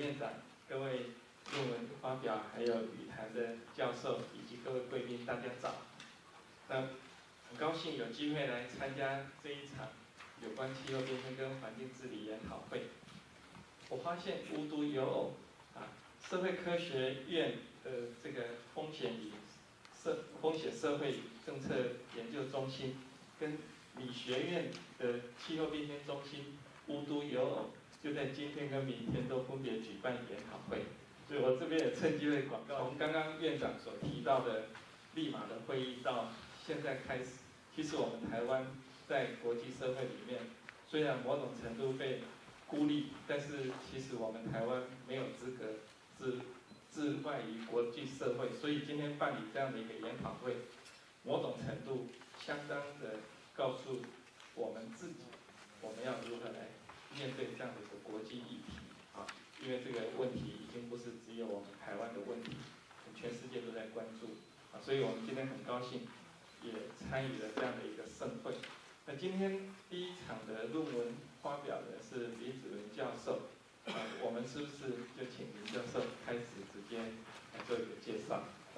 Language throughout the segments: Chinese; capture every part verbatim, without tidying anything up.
院长、各位论文发表还有语坛的教授以及各位贵宾，大家早。那很高兴有机会来参加这一场有关气候变迁跟环境治理研讨会。我发现无独有偶啊，社会科学院的这个风险与社风险社会政策研究中心跟理学院的气候变迁中心无独有偶，就在今天跟明天都分别举办研讨会。所以我这边也趁机会广告，从刚刚院长所提到的利马的会议到现在开始，其实我们台湾在国际社会里面，虽然某种程度被孤立，但是其实我们台湾没有资格置置外于国际社会，所以今天办理这样的一个研讨会，某种程度相当的告诉我们自己，我们要如何来面对这样的一个国际议题啊，因为这个问题已经不是只有我们台湾的问题，全世界都在关注啊，所以我们今天很高兴也参与了这样的一个盛会。那今天第一场的论文发表的是李子文教授，啊，我们是不是就请林教授开始直接来做一个介绍？啊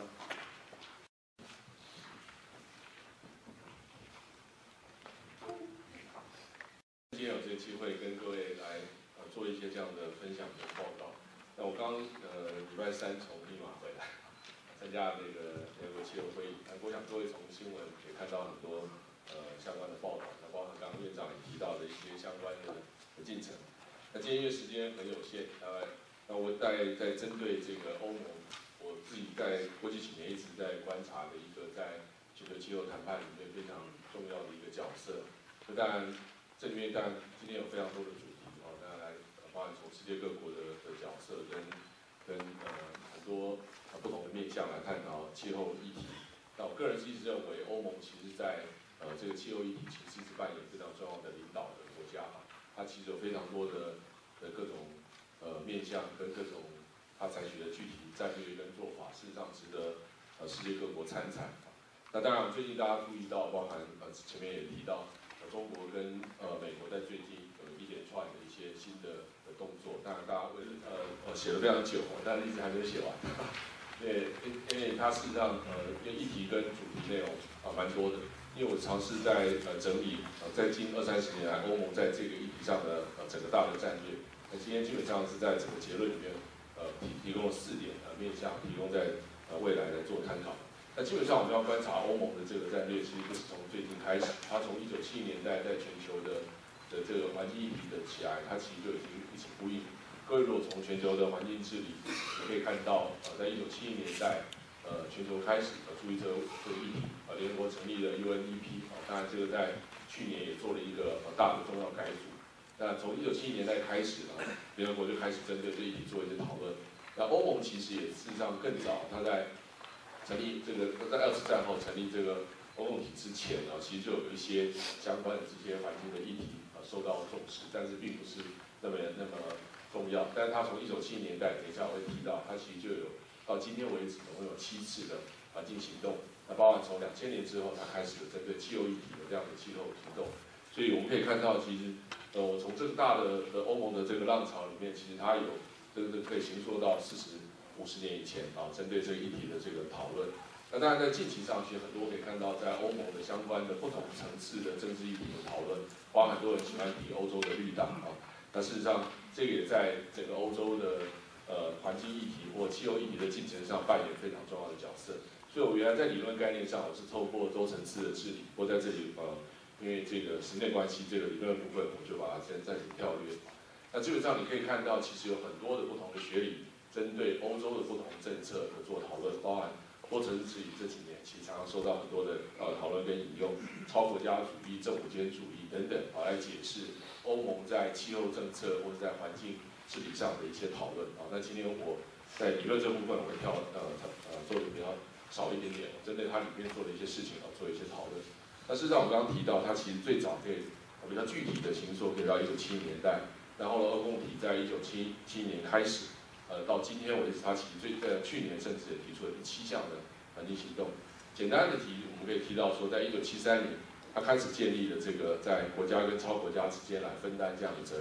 今天有这个机会跟各位来呃做一些这样的分享跟报告。那我刚呃礼拜三从利马回来，参加那个联合国气候会议。那我想各位从新闻也看到很多呃相关的报道，那包括刚刚院长也提到的一些相关的进程。那今天因为时间很有限，呃，那我在在针对这个欧盟，我自己在过去几年一直在观察的一个在这个气候谈判里面非常重要的一个角色。那当然。这里面当然今天有非常多的主题哦，当然来包含从世界各国的的角色跟跟呃很多呃不同的面向来探讨气候议题。那我个人是一直认为，欧盟其实在呃这个气候议题其实是扮演非常重要的领导的国家啊，它其实有非常多的的各种呃面向跟各种它采取的具体战略跟做法，事实上值得呃世界各国参采啊。那当然最近大家注意到，包含呃前面也提到。中国跟呃美国在最近有一连串的一些新的的动作，当然大家为了呃呃写了非常久，但是一直还没有写完。对，因因为它事实上呃因为议题跟主题内容啊蛮多的，因为我尝试在呃整理呃在近二三十年来欧盟在这个议题上的呃整个大的战略。那今天基本上是在整个结论里面呃提提供了四点呃面向，提供在呃未来来做参考。那基本上我们要观察欧盟的这个战略，其实不是从最近开始，它从一九七零年代在全球的的这个环境议题的起来，它其实就已经一起呼应。各位如果从全球的环境治理，你可以看到，呃，在一九七零年代，呃，全球开始呃注意这个这个议题，呃，联合国成立了 U N E P， 啊，当然这个在去年也做了一个呃大的重要改组。那从一九七零年代开始呢，联合国就开始针对这个议题做一些讨论。那欧盟其实也事实上更早，它在成立这个在二次战后成立这个欧盟体之前呢，其实就有一些相关的这些环境的议题啊受到重视，但是并不是那么那么重要。但是它从一九七零年代，等一下我会提到，它其实就有到今天为止总共有七次的环境行动。那包含从两千年之后，它开始了针对气候议题的这样的气候行动。所以我们可以看到，其实呃，我从这个大的的欧盟的这个浪潮里面，其实它有这个可以行溯到四十。五十年以前啊，针对这个议题的这个讨论，那当然在近期上，其实很多可以看到，在欧盟的相关的不同层次的政治议题的讨论，包括很多人喜欢提欧洲的绿党啊，那事实上这个也在整个欧洲的呃环境议题或气候议题的进程上扮演非常重要的角色。所以我原来在理论概念上，我是透过多层次的治理，或在这里呃，因为这个时间关系，这个理论部分我就把它先暂时跳略。那基本上你可以看到，其实有很多的不同的学理。针对欧洲的不同政策的做讨论，包含多层次治理这几年其实常常受到很多的呃讨论跟引用，超国家主义、政府间主义等等，啊来解释欧盟在气候政策或者在环境治理上的一些讨论啊。那今天我在理论这部分我会跳呃呃做的比较少一点点，针对它里面做的一些事情啊做一些讨论。那事实上我刚刚提到，它其实最早可以比较具体的行说可以到一九七零年代，然后呢，欧共体在一九七七年开始。呃，到今天为止，它其实最在去年甚至也提出了第七项的环境行动。简单的提，我们可以提到说，在一九七三年，它开始建立了这个在国家跟超国家之间来分担这样的责任。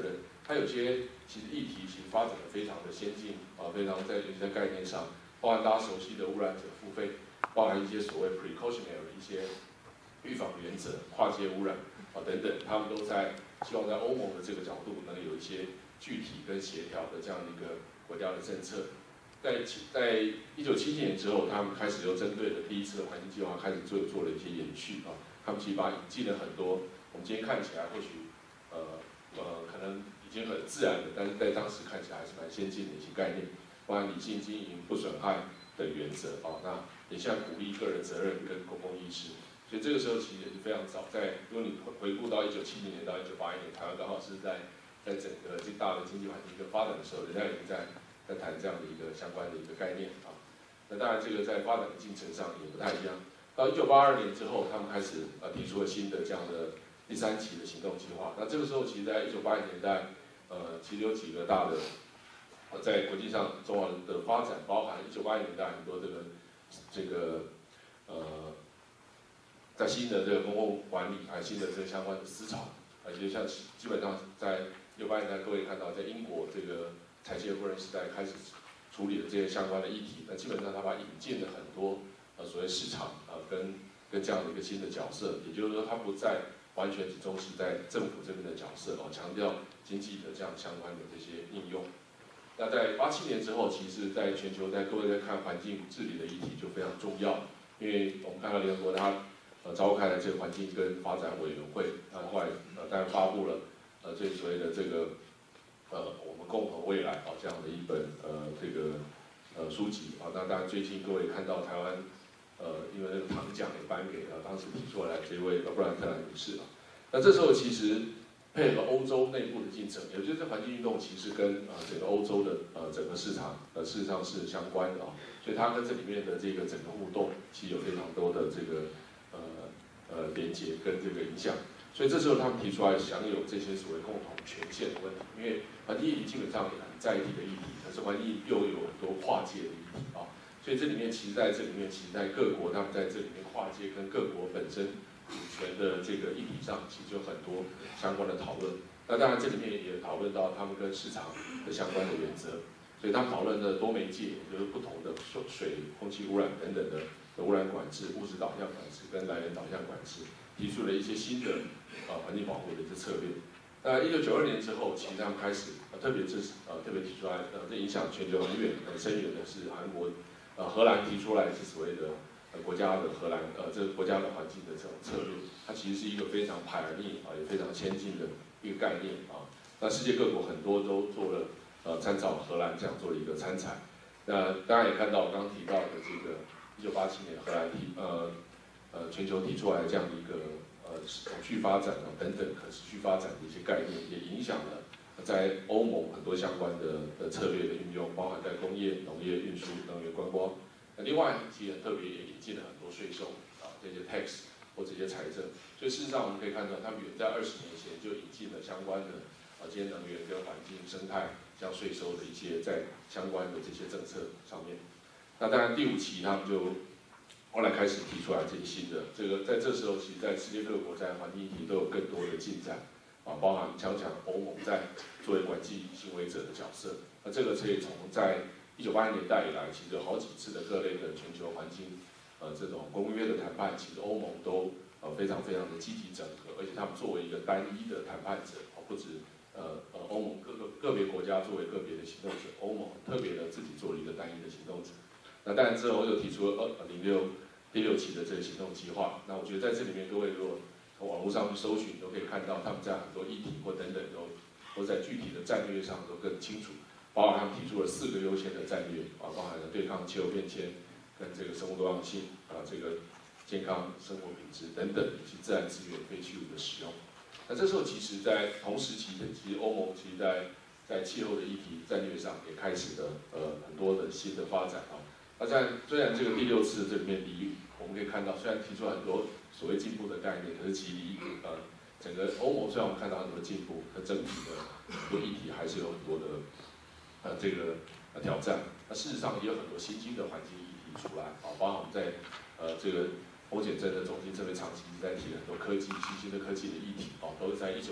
它有些其实议题其实发展的非常的先进啊，非常在有些概念上，包含大家熟悉的污染者付费，包含一些所谓 precautionary 一些预防原则、跨界污染啊等等，他们都在希望在欧盟的这个角度能有一些具体跟协调的这样的一个国家的政策。在在一九七几年之后，他们开始又针对了第一次的环境计划开始做做了一些延续啊，他们其实把引进了很多我们今天看起来或许呃呃可能已经很自然的，但是在当时看起来还是蛮先进的一些概念，包含理性经营、不损害的原则啊，那也像鼓励个人责任跟公共意识。所以这个时候其实也是非常早，在如果你回顾到一九七零年到一九八一年，台湾刚好是在在整个最大的经济环境一个发展的时候，人家已经在在谈这样的一个相关的一个概念啊。那当然这个在发展的进程上也不太一样。到一九八二年之后，他们开始呃提出了新的这样的第三期的行动计划。那这个时候其实在一九八零年代，呃其实有几个大的呃在国际上重要的发展，包含一九八零年代很多这个这个呃。在新的这个公共管理，还有新的这个相关的思潮，而且像基本上在一九八零年代，各位看到，在英国这个柴契尔夫人时代开始处理的这些相关的议题，那基本上他把引进了很多呃所谓市场呃跟跟这样的一个新的角色，也就是说，他不再完全只重视在政府这边的角色哦，强调经济的这样相关的这些应用。那在八七年之后，其实在全球，在各位在看环境治理的议题就非常重要，因为我们看到联合国它呃，召开了这个环境跟发展委员会，那后来呃，当然发布了呃，这所谓的这个呃，我们共同未来啊这样的一本呃这个呃书籍啊。那当然最近各位看到台湾呃，因为那个唐奖也颁给了当时提出来这位布兰特兰女士啊。那这时候其实配合欧洲内部的进程，也就是环境运动其实跟呃整个欧洲的呃整个市场呃事实上是相关的啊，所以它跟这里面的这个整个互动其实有非常多的这个。呃呃连接跟这个影响，所以这时候他们提出来享有这些所谓共同权限的问题，因为环境议题基本上也很在地的议题，可是环境又有很多跨界的议题啊，所以这里面其实在这里面，其实在各国他们在这里面跨界跟各国本身主权的这个议题上，其实有很多相关的讨论。那当然这里面也讨论到他们跟市场的相关的原则，所以他们讨论的多媒介，也就是不同的水、空气污染等等的。的污染管制、物质导向管制跟来源导向管制，提出了一些新的呃环境保护的一些策略。那一九九二年之后，其实他们开始呃特别支持呃特别提出来呃这影响全球很远很深远的是韩国呃荷兰提出来是所谓的呃国家的荷兰呃这个国家的环境的这种策略，它其实是一个非常 pioneer 啊也非常先进的一个概念啊。那世界各国很多都做了呃参照荷兰这样做了一个参采。那大家也看到我刚刚提到的这个。一九八七年，荷兰提呃呃全球提出来这样的一个呃可续发展啊等等可持续发展的一些概念，也影响了在欧盟很多相关的的策略的运用，包含在工业、农业、运输、能源、观光。那另外其实特别也引进了很多税收啊这些 tax 或这些财政，所以事实上我们可以看到，他们远在二十年前就引进了相关的啊这些能源跟环境生态像税收的一些在相关的这些政策上面。那当然，第五期他们就后来开始提出来这些新的，这个在这时候，其实在世界各国在环境议题都有更多的进展，啊，包含强强欧盟在作为管制行为者的角色。那这个可以从在一九八零年代以来，其实有好几次的各类的全球环境呃这种公约的谈判，其实欧盟都呃非常非常的积极整合，而且他们作为一个单一的谈判者，不止呃呃欧盟各个个别国家作为个别的行动者，欧盟特别的自己做了一个单一的行动者。那当然之后又提出了二零六第六期的这个行动计划。那我觉得在这里面，各位如果从网络上去搜寻，都可以看到他们在很多议题或等等都都在具体的战略上都更清楚。包括他们提出了四个优先的战略啊，包含了对抗气候变迁、跟这个生物多样性啊、这个健康生活品质等等，以及自然资源废弃物的使用。那这时候其实，在同时期的，其实欧盟其实在在气候的议题战略上也开始了呃很多的新的发展啊。那在虽然这个第六次这里面离我们可以看到，虽然提出很多所谓进步的概念，可是其离呃整个欧盟虽然我们看到很多进步，可整体的很多议题还是有很多的呃这个呃挑战。那事实上也有很多新兴的环境议题出来啊，包括我们在呃这个风险真的中心这边长期一直在提很多科技新兴的科技的议题啊，都是在一九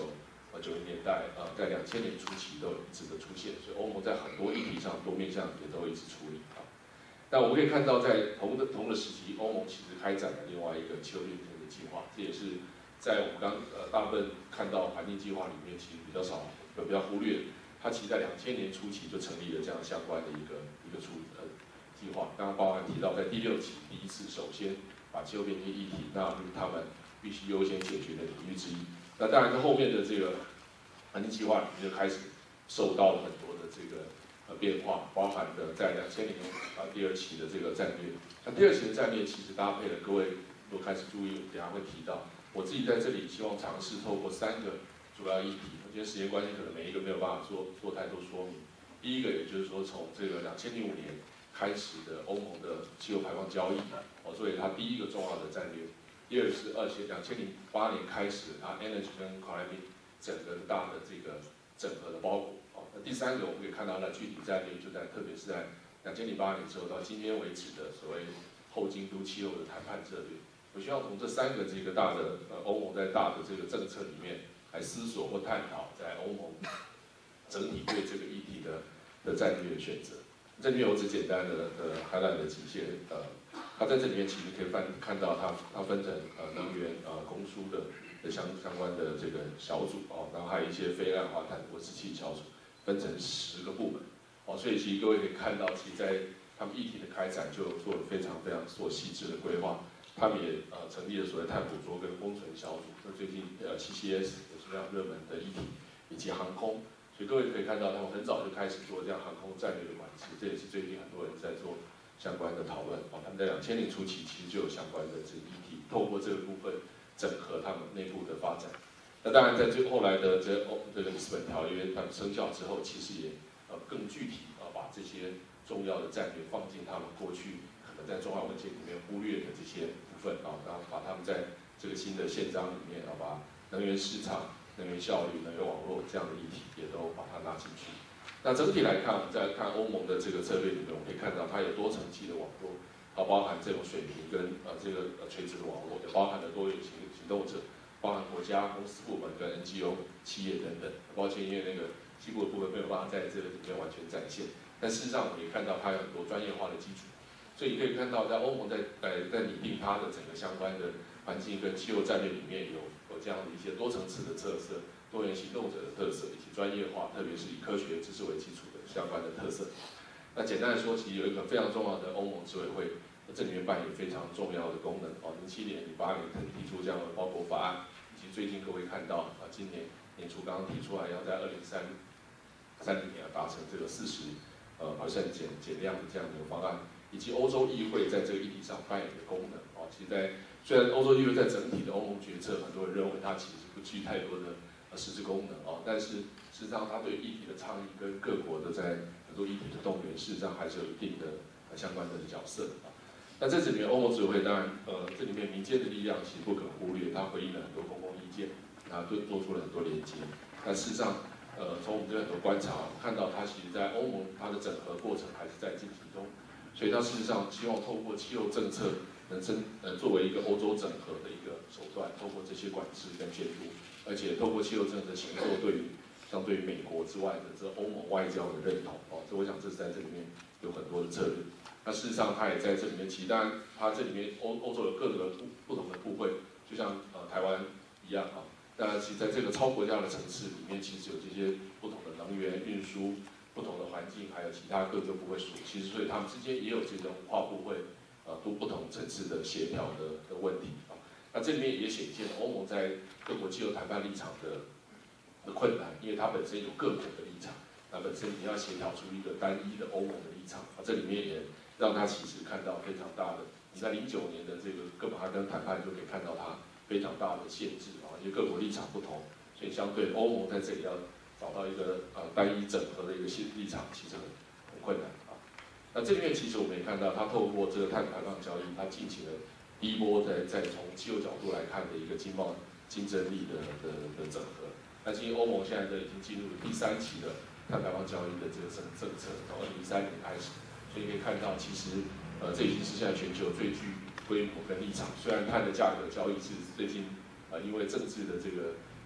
呃九零年代呃在两千年初期都有一直的出现，所以欧盟在很多议题上多面向也都一直处理啊。那我们可以看到，在同的同的时期，欧盟其实开展了另外一个气候变迁的计划，这也是在我们刚呃大部分看到环境计划里面其实比较少，有比较忽略。它其实在两千年初期就成立了这样相关的一个一个处呃计划。刚刚包含提到，在第六期第一次首先把气候变迁议题纳入他们必须优先解决的领域之一。那当然，在后面的这个环境计划里面就开始受到了很多的这个。呃，变化包含的在两千年啊第二期的这个战略，那第二期的战略其实搭配了各位如果开始注意，等下会提到，我自己在这里希望尝试透过三个主要议题，我觉得时间关系可能每一个没有办法做做太多说明。第一个也就是说从这个两千零五年开始的欧盟的汽油排放交易，哦，所以它第一个重要的战略。第二是二千两千零八年开始，它 energy 跟 climate 整个大的这个整合的包裹。那第三个，我们可以看到它具体战略就在，特别是在两千零八年之后到今天为止的所谓后京都气候的谈判策略。我希望从这三个这个大的呃欧盟在大的这个政策里面来思索或探讨，在欧盟整体对这个议题的的战略选择。这里面我只简单的的 highlight 了几些，呃，它在这里面其实可以翻看到它它分成呃能源呃供输的的相相关的这个小组哦，然后还有一些非二氧化碳温室气小组。分成十个部门，哦，所以其实各位可以看到，其实在他们议题的开展就做了非常非常做细致的规划。他们也呃成立了所谓碳捕捉跟封存小组，那最近呃 C C S 也是非常热门的议题，以及航空。所以各位可以看到，他们很早就开始做这样航空战略的管制，这也是最近很多人在做相关的讨论。哦，他们在两千年初期其实就有相关的这个议题，透过这个部分整合他们内部的发展。那当然，在最后来的这欧这个里斯本条约它生效之后，其实也呃更具体啊，把这些重要的战略放进他们过去可能在重要文件里面忽略的这些部分啊，然后把他们在这个新的宪章里面啊，把能源市场、能源效率、能源网络这样的议题也都把它纳进去。那整体来看，我们在看欧盟的这个策略里面，我们可以看到它有多层级的网络，它包含这种水平跟呃这个呃垂直的网络，也包含了多元行行动者。包含国家、公司部门跟 N G O 企业等等。抱歉，因为那个西部的部分没有办法在这个里面完全展现。但事实上，我们也看到它有很多专业化的基础。所以可以看到，在欧盟在呃在拟定它的整个相关的环境跟气候战略里面有有这样的一些多层次的特色、多元行动者的特色以及专业化，特别是以科学知识为基础的相关的特色。那简单的说，其实有一个非常重要的欧盟执委会，这里面扮演非常重要的功能。哦，零七年、零八年提出这样的包裹法案。最近各位看到啊，今年年初刚刚提出来，要在二零三三零年达成这个四十呃 percent 减减量的这样的一个方案，以及欧洲议会在这个议题上扮演的功能啊。其实在虽然欧洲议会在整体的欧盟决策，很多人认为它其实不具太多的呃实质功能啊，但是事实上它对议题的倡议跟各国的在很多议题的动员，事实上还是有一定的呃相关的角色啊。那在这里面，欧盟执委会当然，呃，这里面民间的力量其实不可忽略，它回应了很多公共意见，啊，做做出了很多连接。但事实上，呃，从我们这边很多观察，看到它其实在欧盟它的整合过程还是在进行中，所以它事实上希望透过气候政策能真呃作为一个欧洲整合的一个手段，透过这些管制跟监督，而且透过气候政策行作对于相对于美国之外的这欧盟外交的认同，哦，所以我想这是在这里面有很多的策略。那事实上，它也在这里面其当然，它这里面欧欧洲有各个不不同的部会，就像呃台湾一样啊。当然，其实在这个超国家的层次里面，其实有这些不同的能源运输、不同的环境，还有其他各个部会属。其实，所以他们之间也有这种跨部会呃都不同层次的协调的的问题啊。那这里面也显现了欧盟在各国气候谈判立场的的困难，因为它本身有各国的立场，那本身你要协调出一个单一的欧盟的立场啊，这里面也。让他其实看到非常大的，你在零九年的这个哥本哈根谈判就可以看到它非常大的限制啊，因为各国立场不同，所以相对欧盟在这里要找到一个呃单一整合的一个新立场，其实很很困难啊。那这里面其实我们也看到，它透过这个碳排放交易，它进行了第一波在在从气候角度来看的一个经贸竞争力的的的整合。那其实欧盟现在都已经进入了第三期的碳排放交易的这个政政策，从二零一三年开始。所以可以看到，其实，呃，这已经是现在全球最具规模跟立场。虽然碳的价格交易是最近，呃，因为政治的这个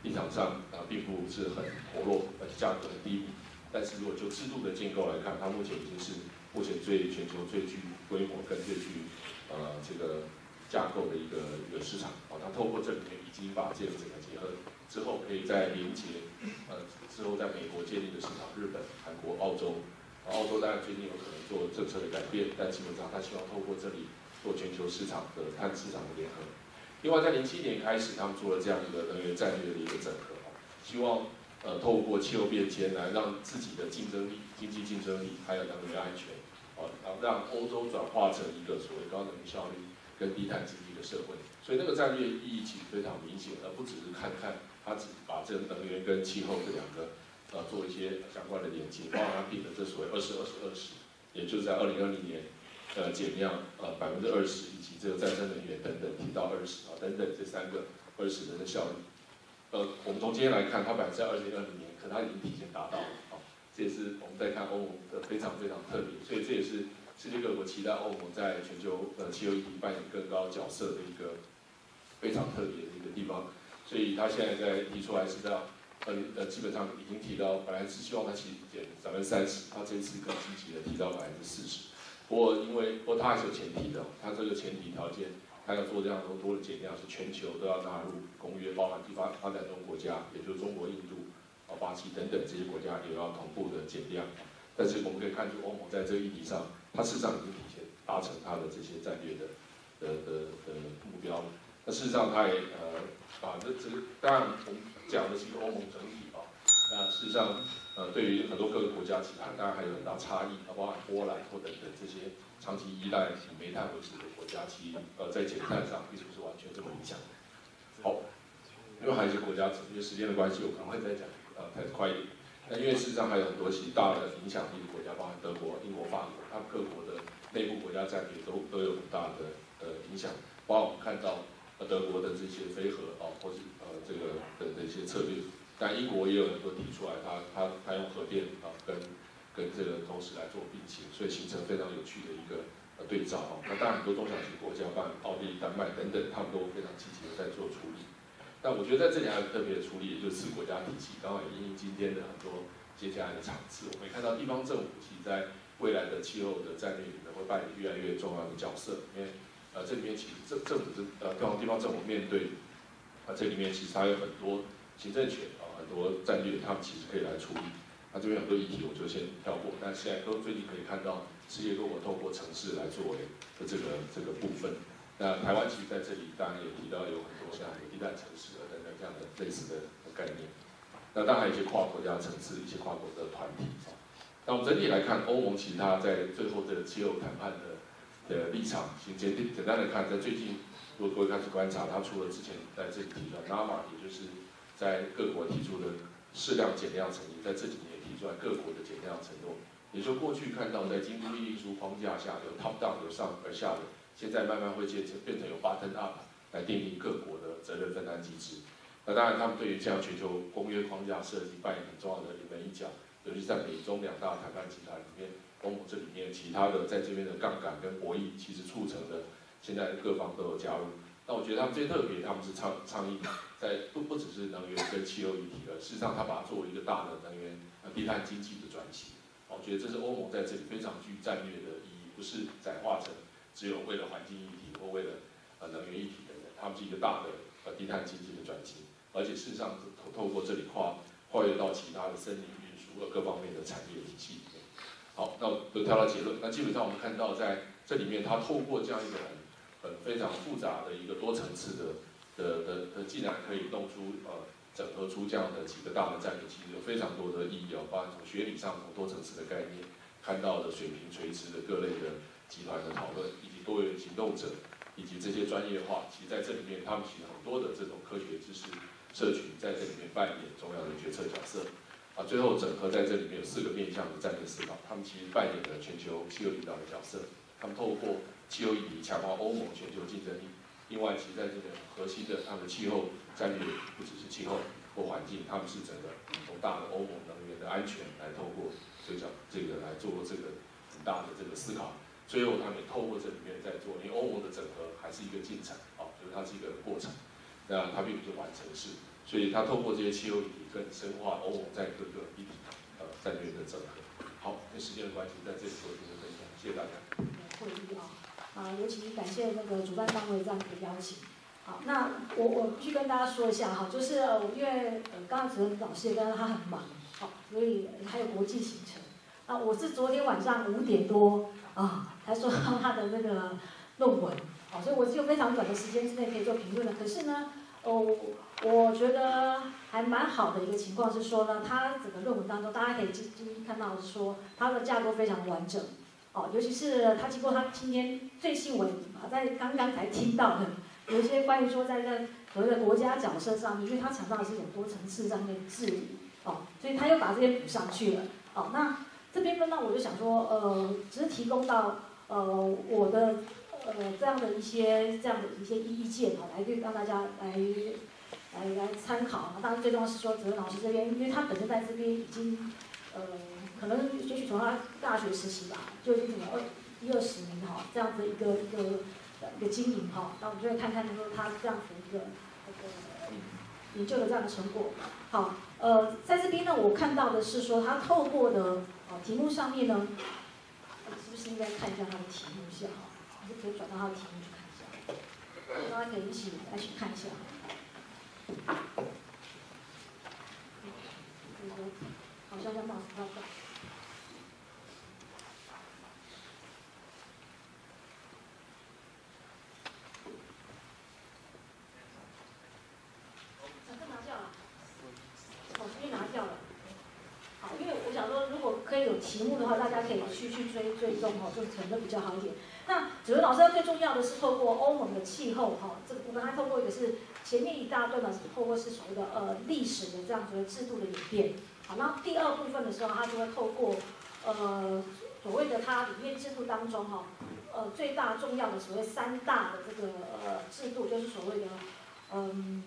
立场上啊并不是很活络，而且价格很低迷。但是如果就制度的建构来看，它目前已经是目前最全球最具规模跟最具呃这个架构的一个一个市场。哦，它透过这里面已经把这个整个结合之后，可以在连接呃之后在美国建立的市场，日本、韩国、澳洲。澳洲当然最近有可能做政策的改变，但基本上他希望透过这里做全球市场的碳市场的联合。另外，在零七年开始，他们做了这样一个能源战略的一个整合，希望呃透过气候变迁来让自己的竞争力、经济竞争力还有能源安全，哦，然后让欧洲转化成一个所谓高能源效率跟低碳经济的社会。所以那个战略意义其实非常明显，而不只是看看他只把这个能源跟气候这两个。呃，做一些相关的连接，包括它定的这所谓二十二十二十，也就是在二零二零年，呃，减量呃百分之二十，以及这个再生能源等等提到二十啊等等这三个二十的效率。呃，我们从今天来看，它本来在二零二零年，可它已经提前达到了啊。这也是我们在看欧盟的非常非常特别，所以这也是世界各国期待欧盟在全球呃气候议题扮演更高角色的一个非常特别的一个地方。所以它现在在提出来是要。呃呃，基本上已经提到，本来是希望它其实减百分之三十，它这次更积极的提到百分之四十。不过因为不过它还是有前提的，它这个前提条件，它要做这样多多的减量，是全球都要纳入公约，包含地方发展中国家，也就是中国、印度、啊巴西等等这些国家也要同步的减量。但是我们可以看出，欧盟在这个议题上，它事实上已经提前达成它的这些战略的的的的目标了。那事实上，它也呃把这这个当然我们。讲的是一个欧盟整体啊，那事实上，呃，对于很多各个国家，其他当然还有很大差异，包括波兰或等等这些长期依赖以煤炭为主的国家，其呃在减碳上并不是完全这么理想。好，因为还有一些国家，因为时间的关系，我可能会再讲呃太快一点。那因为事实上还有很多其大的影响力的国家，包含德国、英国、法国，他们各国的内部国家战略都都有很大的呃影响，包括我们看到。呃，德国的这些非核啊，或是呃这个的这些策略，但英国也有很多提出来，他他他用核电啊跟跟这个同时来做并行，所以形成非常有趣的一个呃对照啊。那当然很多中小型国家，包括奥地利、丹麦等等，他们都非常积极的在做处理。但我觉得在这里还有特别的处理，也就是次国家体系，刚好也因应今天的很多接下来的场次，我们也看到地方政府其实在未来的气候的战略里面会扮演越来越重要的角色，因为。呃，这里面其实政政府是呃，地方地方政府面对啊，这里面其实它有很多行政权啊，很多战略，他们其实可以来处理。那、啊、这边很多议题我就先跳过，但现在都最近可以看到世界各国透过城市来作为的这个这个部分。那台湾其实在这里当然也提到有很多像低碳城市等等这样的类似的概念。那当然还有一些跨国家层次、一些跨国的团体啊。那我们整体来看，欧盟其实它在最后的气候谈判的。的立场，简简简单的看，在最近，如果各位开始观察，它除了之前在这里提出来 N A M A， 也就是在各国提出的适量减量承诺，在这几年提出来各国的减量承诺，也就过去看到在京都议定书框架下有 top down 由上而下的，现在慢慢会变成变成有 bottom up 来定义各国的责任分担机制。那当然，他们对于这样全球公约框架设计扮演很重要的一门一脚，尤其是在美中两大谈判集团里面。欧盟这里面其他的在这边的杠杆跟博弈，其实促成的现在各方都有加入。那我觉得他们最特别，他们是倡倡议在不不只是能源跟气候议题了，事实上他把它作为一个大的能源呃低碳经济的转型。我觉得这是欧盟在这里非常具战略的意义，不是窄化成只有为了环境议题或为了呃能源议题等等，他们是一个大的呃低碳经济的转型，而且事实上透透过这里跨跨越到其他的森林运输和各方面的产业体系里面。好，那我就跳到结论。那基本上我们看到，在这里面，它透过这样一个很、很非常复杂的一个多层次的、的、的、的，竟然可以弄出呃，整合出这样的几个大的战略，其实有非常多的意义哦，包含从学理上从多层次的概念看到的水平垂直的各类的集团的讨论，以及多元行动者，以及这些专业化，其实在这里面，他们其实很多的这种科学知识社群在这里面扮演重要的决策角色。啊，最后整合在这里面有四个面向的战略思考，他们其实扮演了全球气候领导的角色。他们透过气候议题强化欧盟全球竞争力。另外，其实在这个核心的他们的气候战略不只是气候或环境，他们是整个从大的欧盟能源的安全来透过这个这个来做这个很大的这个思考。最后，他们也透过这里面在做，因为欧盟的整合还是一个进程啊，就是它是一个过程，那它并不是完成式。 所以他透过这些气候议题，更深化欧盟在各个议题呃战略的整合。好，因为时间的关系，在这里做一些分享，谢谢大家。 会议啊，啊，尤其感谢那个主办单位这样的邀请。好，那我我必须跟大家说一下哈，就是呃，因为呃，刚才主任老师也跟他很忙，好，所以还有国际行程。啊，我是昨天晚上五点多啊才收到他的那个论文，好，所以我只有非常短的时间之内可以做评论的。可是呢，哦，我觉得还蛮好的一个情况是说呢，他整个论文当中，大家可以今今天看到是说它的架构非常完整，哦，尤其是他经过他今天最新闻啊，在刚刚才听到的。有一些关于说在这所谓的国家角色上面，因为他强调的是一种多层次上面的治理，哦，所以他又把这些补上去了，哦，那这边呢，我就想说，呃，只是提供到呃我的呃这样的一些这样的一些意见哈，来让大家来来来参考。当然最重要是说，哲文老师这边，因为他本身在这边已经呃可能也许从他大学时期吧，就已经有二一二十年哈这样子一个一个。一个经营哈，那我们就会看看说他这样子一个那个研究的这样的成果。好，呃，在这边呢，我看到的是说他透过的呃题目上面呢，是不是应该看一下他的题目一下哈？还是可以转到他的题目去看一下，大家可以一起来去看一下。好像在冒报告。可以有题目的话，大家可以去去追追踪哈，就可能比较好一点。那主任老师他最重要的是透过欧盟的气候哈这个部分，他透过一个是前面一大段呢是透过是所谓的呃历史的这样子的制度的演变。好，那第二部分的时候，他就会透过呃所谓的它里面制度当中哈呃最大重要的所谓三大的这个呃制度，就是所谓的嗯。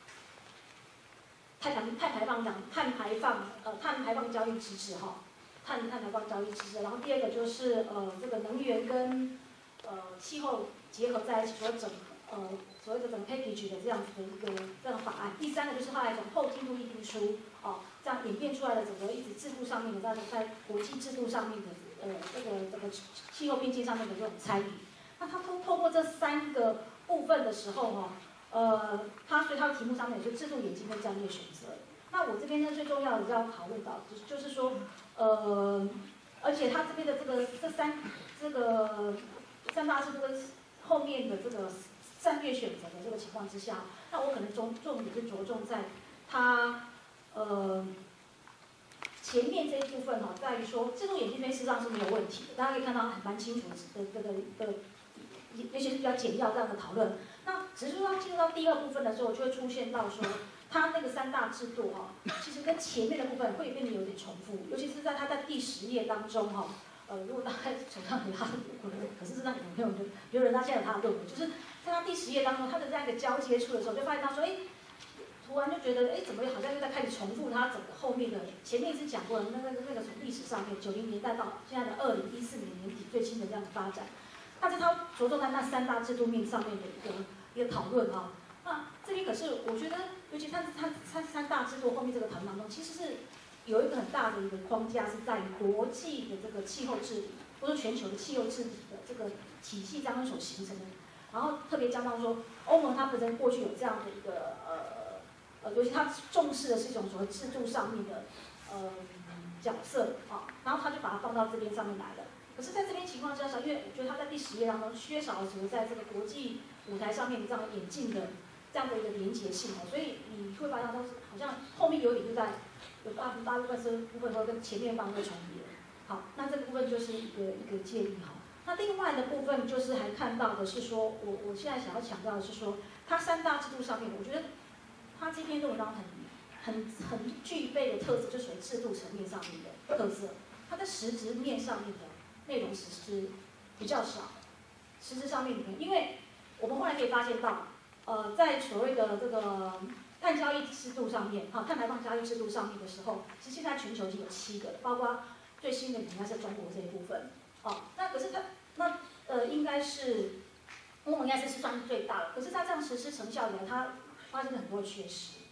碳排碳排放量、碳排放呃碳排放交易机制哈，碳碳排放交易机制。然后第二个就是呃这个能源跟呃气候结合在一起所整呃所谓的整个 package 的这样子的一个这样法案。第三个就是后来从后进入议定书哦，这样演变出来的整个一直制度上面的在在国际制度上面的呃这个这个气候边界上面的这种参与。那他透透过这三个部分的时候哈。呃，它所以它的题目上面有就制度演进跟战略选择。那我这边呢最重要的要讨论到，就是就是说，呃，而且它这边的这个这三这个三大制度跟后面的这个战略选择的这个情况之下，那我可能重重点是着重在它呃前面这一部分哈、哦，在于说制度演进这边事实上是没有问题的，大家可以看到很蛮清楚的这个的，尤其是比较简要这样的讨论。那只是说它进入到第二部分的时候，就会出现到说，它那个三大制度哈、哦，其实跟前面的部分会变得有点重复，尤其是在它在第十页当中哈、哦，呃，如果大家手上有他的可能，可是这张没有就有人他现在有他的论文，就是在他第十页当中，他的这样一个交接处的时候，就发现他说，哎，突然就觉得，哎，怎么好像又在开始重复他整个后面的前面是讲过的那个那个从历史上面九零年代到现在的二零一四年年底最新的这样的发展。但是他着重在那三大制度面上面的一个一个讨论哈，那这边可是我觉得，尤其他他他三大制度后面这个讨论当中，其实是有一个很大的一个框架，是在于国际的这个气候治理，或者全球的气候治理的这个体系当中所形成的。然后特别讲到说，欧盟它本身过去有这样的一个呃呃，尤其它重视的是一种所谓制度上面的呃角色啊，然后他就把它放到这边上面来了。可是，在这边情况之下，因为我觉得他在第十页当中缺少了所谓在这个国际舞台上面的这样演进的这样的一个连结性哦，所以你会发现，好像后面有点就在有大大部分是部分说跟前面方会重叠。好，那这个部分就是一个一个建议哈。那另外的部分就是还看到的是说，我我现在想要强调的是说，它三大制度上面，我觉得它这篇文章很很很具备的特色，就是属于制度层面上面的特色，它在实质面上面的内容实施比较少，实质上面里面，因为我们后来可以发现到，呃，在所谓的这个碳交易制度上面，哈、啊，碳排放交易制度上面的时候，其实现在全球已经有七个了，包括最新的应该是中国这一部分，哦、啊，那可是它那呃应该是欧盟应该是是算是最大的，可是它这样实施成效以来，它发生了很多的缺失，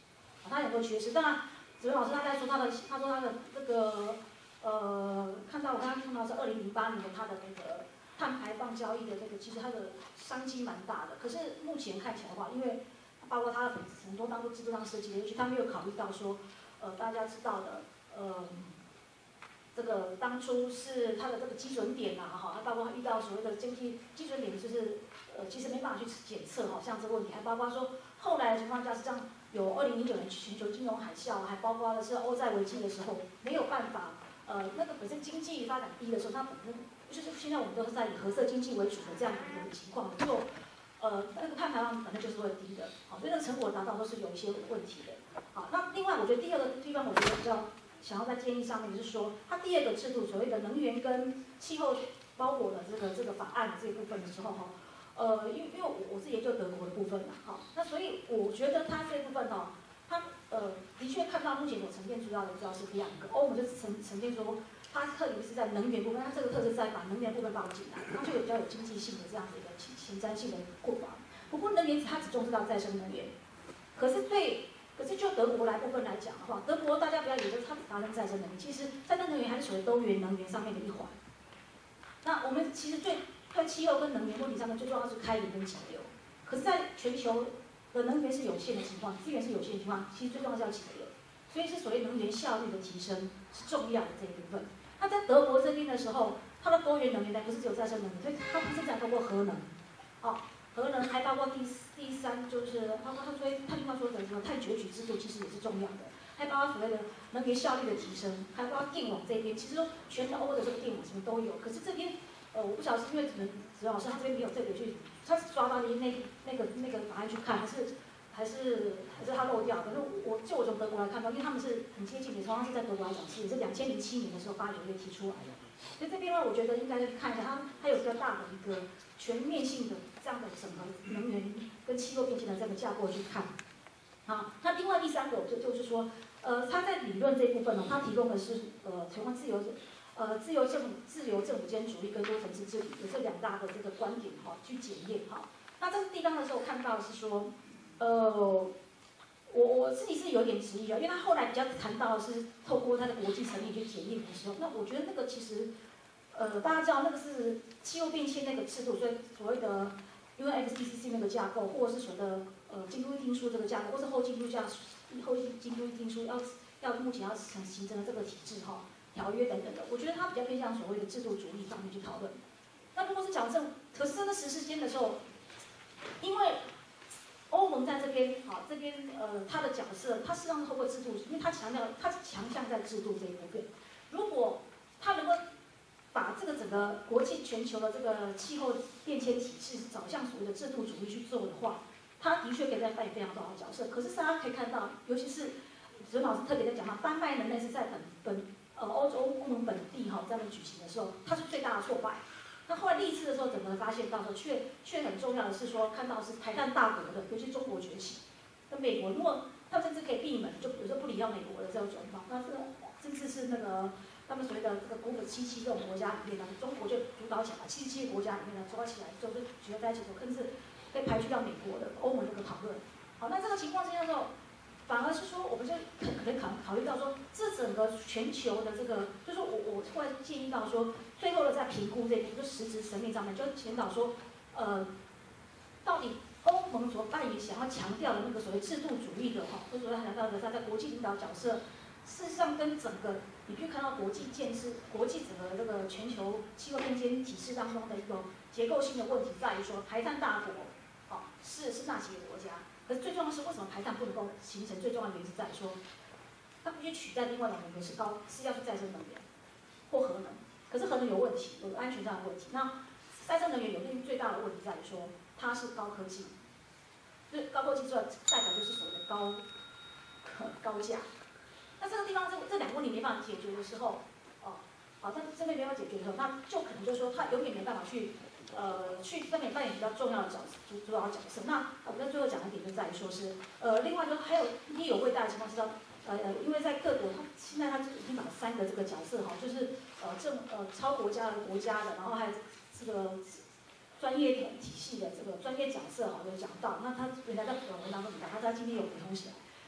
他有很多缺失。当然，子文老师他在说他的，他说他的这个呃，看到我刚刚看到是二零零八年的他的那个碳排放交易的这个，其实他的商机蛮大的。可是目前看起来的话，因为包括他的很多当初制度上设计的，尤其他没有考虑到说，呃，大家知道的，呃。这个当初是它的这个基准点呐、啊，哈，还包括遇到所谓的经济基准点，就是呃，其实没办法去检测哈，像这个问题，还包括说后来的情况下是这样，有二零零九年全球金融海啸，还包括的是欧债危机的时候，没有办法，呃，那个本身经济发展低的时候，它本身就是现在我们都是在以核色经济为主的这样的一个情况，结果呃，那个碳排放本来就是会低的，好，所以那个成果达到都是有一些问题的，好，那另外我觉得第二个地方，我觉得比较。想要在建议上面就是说，它第二个制度所谓的能源跟气候包裹的这个这个法案的这一部分的时候哈，呃，因为因为我我是研究德国的部分嘛，哈，那所以我觉得它这一部分哈，它呃的确看到目前我呈现主要的主要是两个，欧盟就呈呈现说，它特别是在能源部分，它这个特质在把能源部分放进来，它就有比较有经济性的这样的一个前前瞻性的过法。不过能源它只重视到再生能源，可是对。可是就德国来部分来讲的话，德国大家不要以为它只达成再生能源，其实再生能源还是属于多元能源上面的一环。那我们其实最在气候跟能源问题上面最重要是开源跟节流。可是，在全球的能源是有限的情况，资源是有限的情况，其实最重要是要节流，所以是所谓能源效率的提升是重要的这一部分。那在德国这边的时候，它的多元能源呢不是只有再生能源，所以它不是讲通过核能，哦。核能还包括第第三，就是包括他说他另外说的什么碳攫取制度，其实也是重要的，还包括所谓的能源效率的提升，还包括电网这边，其实说全欧的这个电网什么都有。可是这边，呃，我不晓得是因为可能子老师他这边没有特别去，他是抓到那那那个那个法案去看，还是还是还是他漏掉。可是我就我从德国来看到，因为他们是很接近的，同样是在德国来讲是也是两千零七年的时候八九月提出来的。所以这边呢，我觉得应该去看一下，它它有比较大的一个全面性的这样的整合能源跟气候变迁的这个架构去看。好，那另外第三个就就是说，呃，它在理论这一部分呢，它提供的是呃，台湾自由呃自由政自由政府间主义跟多层次治理有这两大的这个观点哈，去检验哈。那这个地方的时候看到是说，呃。我我自己是有点质疑的，因为他后来比较谈到的是透过他的国际层面去检验的时候，那我觉得那个其实，呃，大家知道那个是气候变迁那个制度，所以所谓的 U N F C C C 那个架构，或者是所谓的呃京都议定书这个架构，或是后京都架后京都议定书要要目前要形形成的这个体制哈、条约等等的，我觉得它比较偏向所谓的制度主义上面去讨论。那如果是讲政，可是这个实施间的时候，因为欧盟在这边，好，这边呃，它的角色，它实际上透过制度，因为它强调，它是强项在制度这一部分。如果它能够把这个整个国际全球的这个气候变迁体制走向所谓的制度主义去做的话，它的确可以在扮演非常重要的角色。可是大家可以看到，尤其是子文老师特别在讲到，丹麦人类是在本本呃欧洲欧盟本地哈这样举行的时候，它是最大的挫败。那后来历次的时候，整个发现到说，却却很重要的是说，看到是排碳大国的，尤其中国崛起，跟美国，如果他们甚至可以闭门，就比如说不理到美国的这种状况，那这个甚至是那个他们所谓的这个古古七七这种国家里面呢，中国就主导起来，七七个国家里面呢主导起来，就是聚合在一起的时候，更是被排除掉美国的欧盟这个讨论。好，那这个情况之下的时候，反而是说，我们就可可能考考虑到说，这整个全球的这个，就是我我突然建议到说，最后的在评估这一步，就实质层面上面，就检讨说，呃，到底欧盟所扮演想要强调的那个所谓制度主义的哈，或者说他强调的他在国际领导角色，事实上跟整个你去看到国际建设、国际整个这个全球气候变迁体制当中的一个结构性的问题，在于说排碳大国，哦，是是那几个国家。可是最重要的是，为什么排碳不能够形成？最重要的原因是在说，它必须取代另外两种能源是高，是要是再生能源或核能。可是核能有问题，有安全上的问题。那再生能源有另最大的问题在于说，它是高科技，就是高科技之外，代表就是所谓的高高价。那这个地方这这两个问题没办法解决的时候，哦，好，但是这边没办法解决的时候，那就可能就是说，它永远没办法去。呃，去分别扮演比较重要的角色，主主要角色。那我跟最后讲的点就在于说是，呃，另外就还有也有未大的情况是，呃，因为在各国，它现在它已经把三个这个角色哈，就是呃政呃超国家的国家的，然后还有这个专业体系的这个专业角色哈有讲到，那他原来在本文当中讲，他他今天有补充起来。但最重要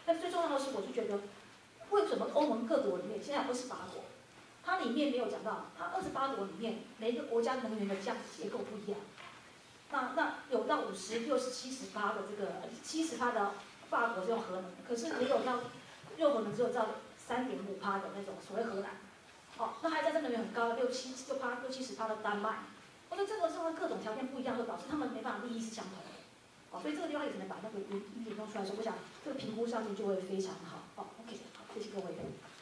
重要的是，我就觉得为什么欧盟各国里面现在二十八国，它里面没有讲到，它二十八国里面每一个国家能源的价值结构不一样。那那有到五十、六十、七十趴的这个七十趴的法国是用核能，可是也有到用核能只有到三点五趴的那种所谓荷兰。哦，那还在这能源很高的六七六趴六七十趴的丹麦。我觉得这个是因为各种条件不一样，就导致他们没办法利益是相同的。哦，所以这个地方也只能把那个原原点弄出来说，我想这个评估上面就会非常好。哦 ，OK， 好，谢谢各位。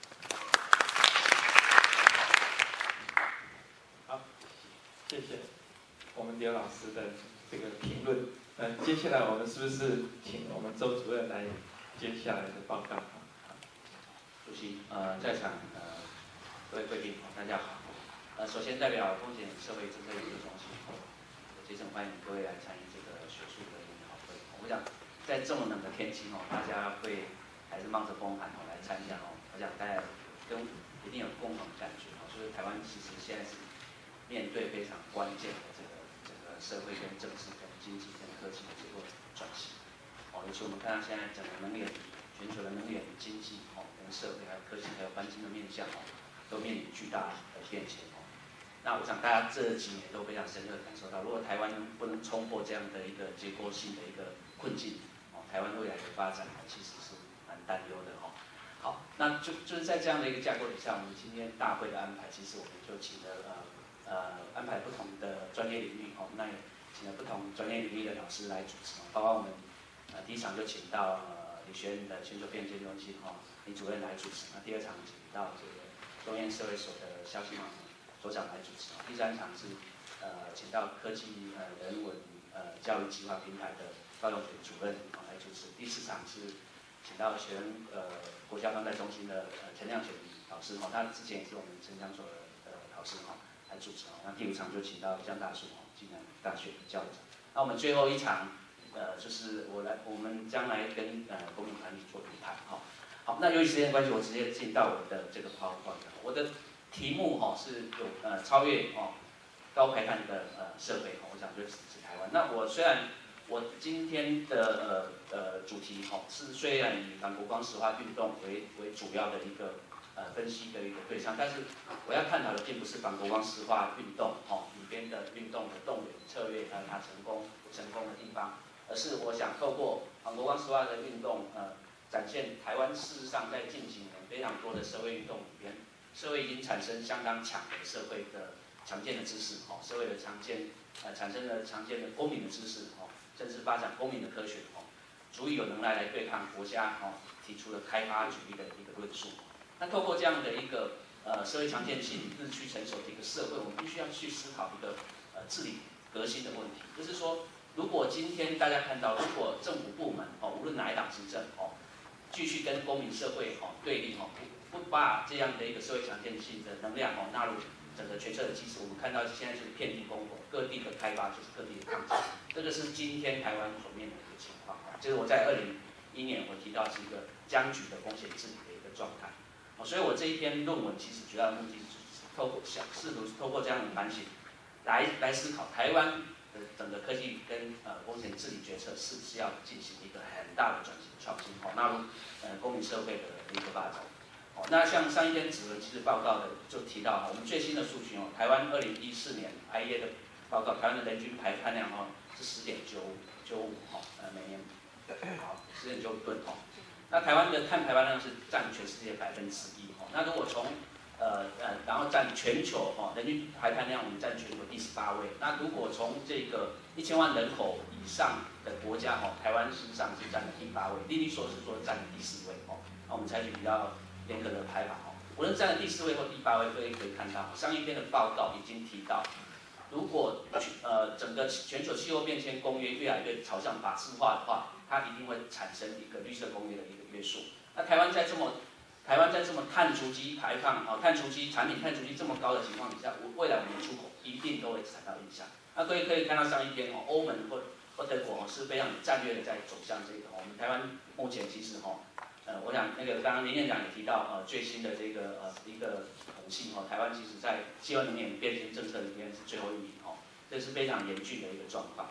好，谢谢我们刘老师的这个评论。嗯，接下来我们是不是请我们周主任来接下来的报告？ 主席，呃，在场呃各位贵宾，大家好。呃，首先代表风险社会政策研究中心，竭诚欢迎各位来参与这个学术的研讨会。我想在这么冷的天气哦，大家会还是冒着风寒哦来参加哦，我想大家跟一定有共同的感觉哦，就是台湾其实现在是面对非常关键的这个这个社会跟政治跟经济跟科技的结构转型。哦，尤其我们看到现在整个能源、全球的能源、经济哦，跟社会还有科技还有环境的面向哦，都面临巨大的变迁哦。那我想大家这几年都非常深刻地感受到，如果台湾不能冲破这样的一个结构性的一个困境哦，台湾未来的发展其实是蛮担忧的哦。好，那就就是在这样的一个架构底下，我们今天大会的安排，其实我们就请了呃呃安排不同的专业领域哦，那也请了不同专业领域的老师来主持哦，包括我们。呃，第一场就请到呃理学院的全球变迁中心哈李主任来主持，那第二场请到这个中央社会所的肖新网所长来主持，第三场是呃请到科技呃人文呃教育计划平台的高永水主任啊来主持，第四场是请到学人呃国家当代中心的呃陈亮全老师哈，他之前也是我们城乡所的呃老师哈来主持，那第五场就请到江大树哈暨南大学的教长，那我们最后一场。呃，就是我来，我们将来跟呃公民团体做对谈，哈、哦。好，那由于时间关系，我直接进到我的这个 PowerPoint。我的题目哈、哦、是有呃超越哦高排碳的呃社会，我想就是指台湾。那我虽然我今天的呃呃主题哈、哦、是虽然以反国光石化运动为为主要的一个呃分析的一个对象，但是我要探讨的并不是反国光石化运动哈、哦、里边的运动的动员策略，还有它成功不成功的地方。而是我想透过反国光石化的运动，呃，展现台湾事实上在近几年非常多的社会运动里边，社会已经产生相当强的社会的强健的知识，哦，社会的强健，呃，产生了强健的公民的知识，哦，甚至发展公民的科学，哦，足以有能耐来对抗国家，哦，提出了开发主义的一个论述。那透过这样的一个呃社会强健性日趋成熟的一个社会，我们必须要去思考一个呃治理革新的问题，就是说。如果今天大家看到，如果政府部门哦，无论哪一党执政哦，继续跟公民社会哦对立哦，不不把这样的一个社会强健性的能量哦纳入整个决策的基础，我们看到现在就是遍地烽火，各地的开发就是各地的抗争，这个是今天台湾所面临的一个情况。这是我在二零一一年我提到是一个僵局的风险治理的一个状态。哦，所以我这一篇论文其实主要的目的是透过想试图透过这样的反省，来来思考台湾。整个科技跟呃风险治理决策是不是要进行一个很大的转型创新，哦，纳入呃公民社会的一个发展。哦，那像上一篇指纹其实报告的就提到，我们最新的数据哦，台湾二零一四年 I E A 的报告，台湾的人均排碳量哦是十点九九五哈，呃每年好十点九吨哦。那台湾的碳排放量是占全世界百分之一哦。那如果从呃呃，然后占全球哈、哦、人均排碳量，我们占全球第十八位。那如果从这个一千万人口以上的国家哈、哦，台湾事实上是占了第八位，利率所是说占了第四位哦。那我们采取比较严格的排法哦。无论占了第四位或第八位，各位可以看到，上一篇的报告已经提到，如果呃整个全球气候变迁公约越来越朝向法制化的话，它一定会产生一个绿色公约的一个约束。那台湾在这么台湾在这么碳足迹排放啊、碳足迹产品碳足迹这么高的情况底下，未来我们的出口一定都会产到影响。那各位可以看到上一篇哦，欧盟或或德国哦是非常有战略的在走向这个。我们台湾目前其实哦，呃，我想那个刚刚林院长也提到呃最新的这个呃一个统计哦，台湾其实在气候能源变迁政策里面是最后一名哦，这是非常严峻的一个状况。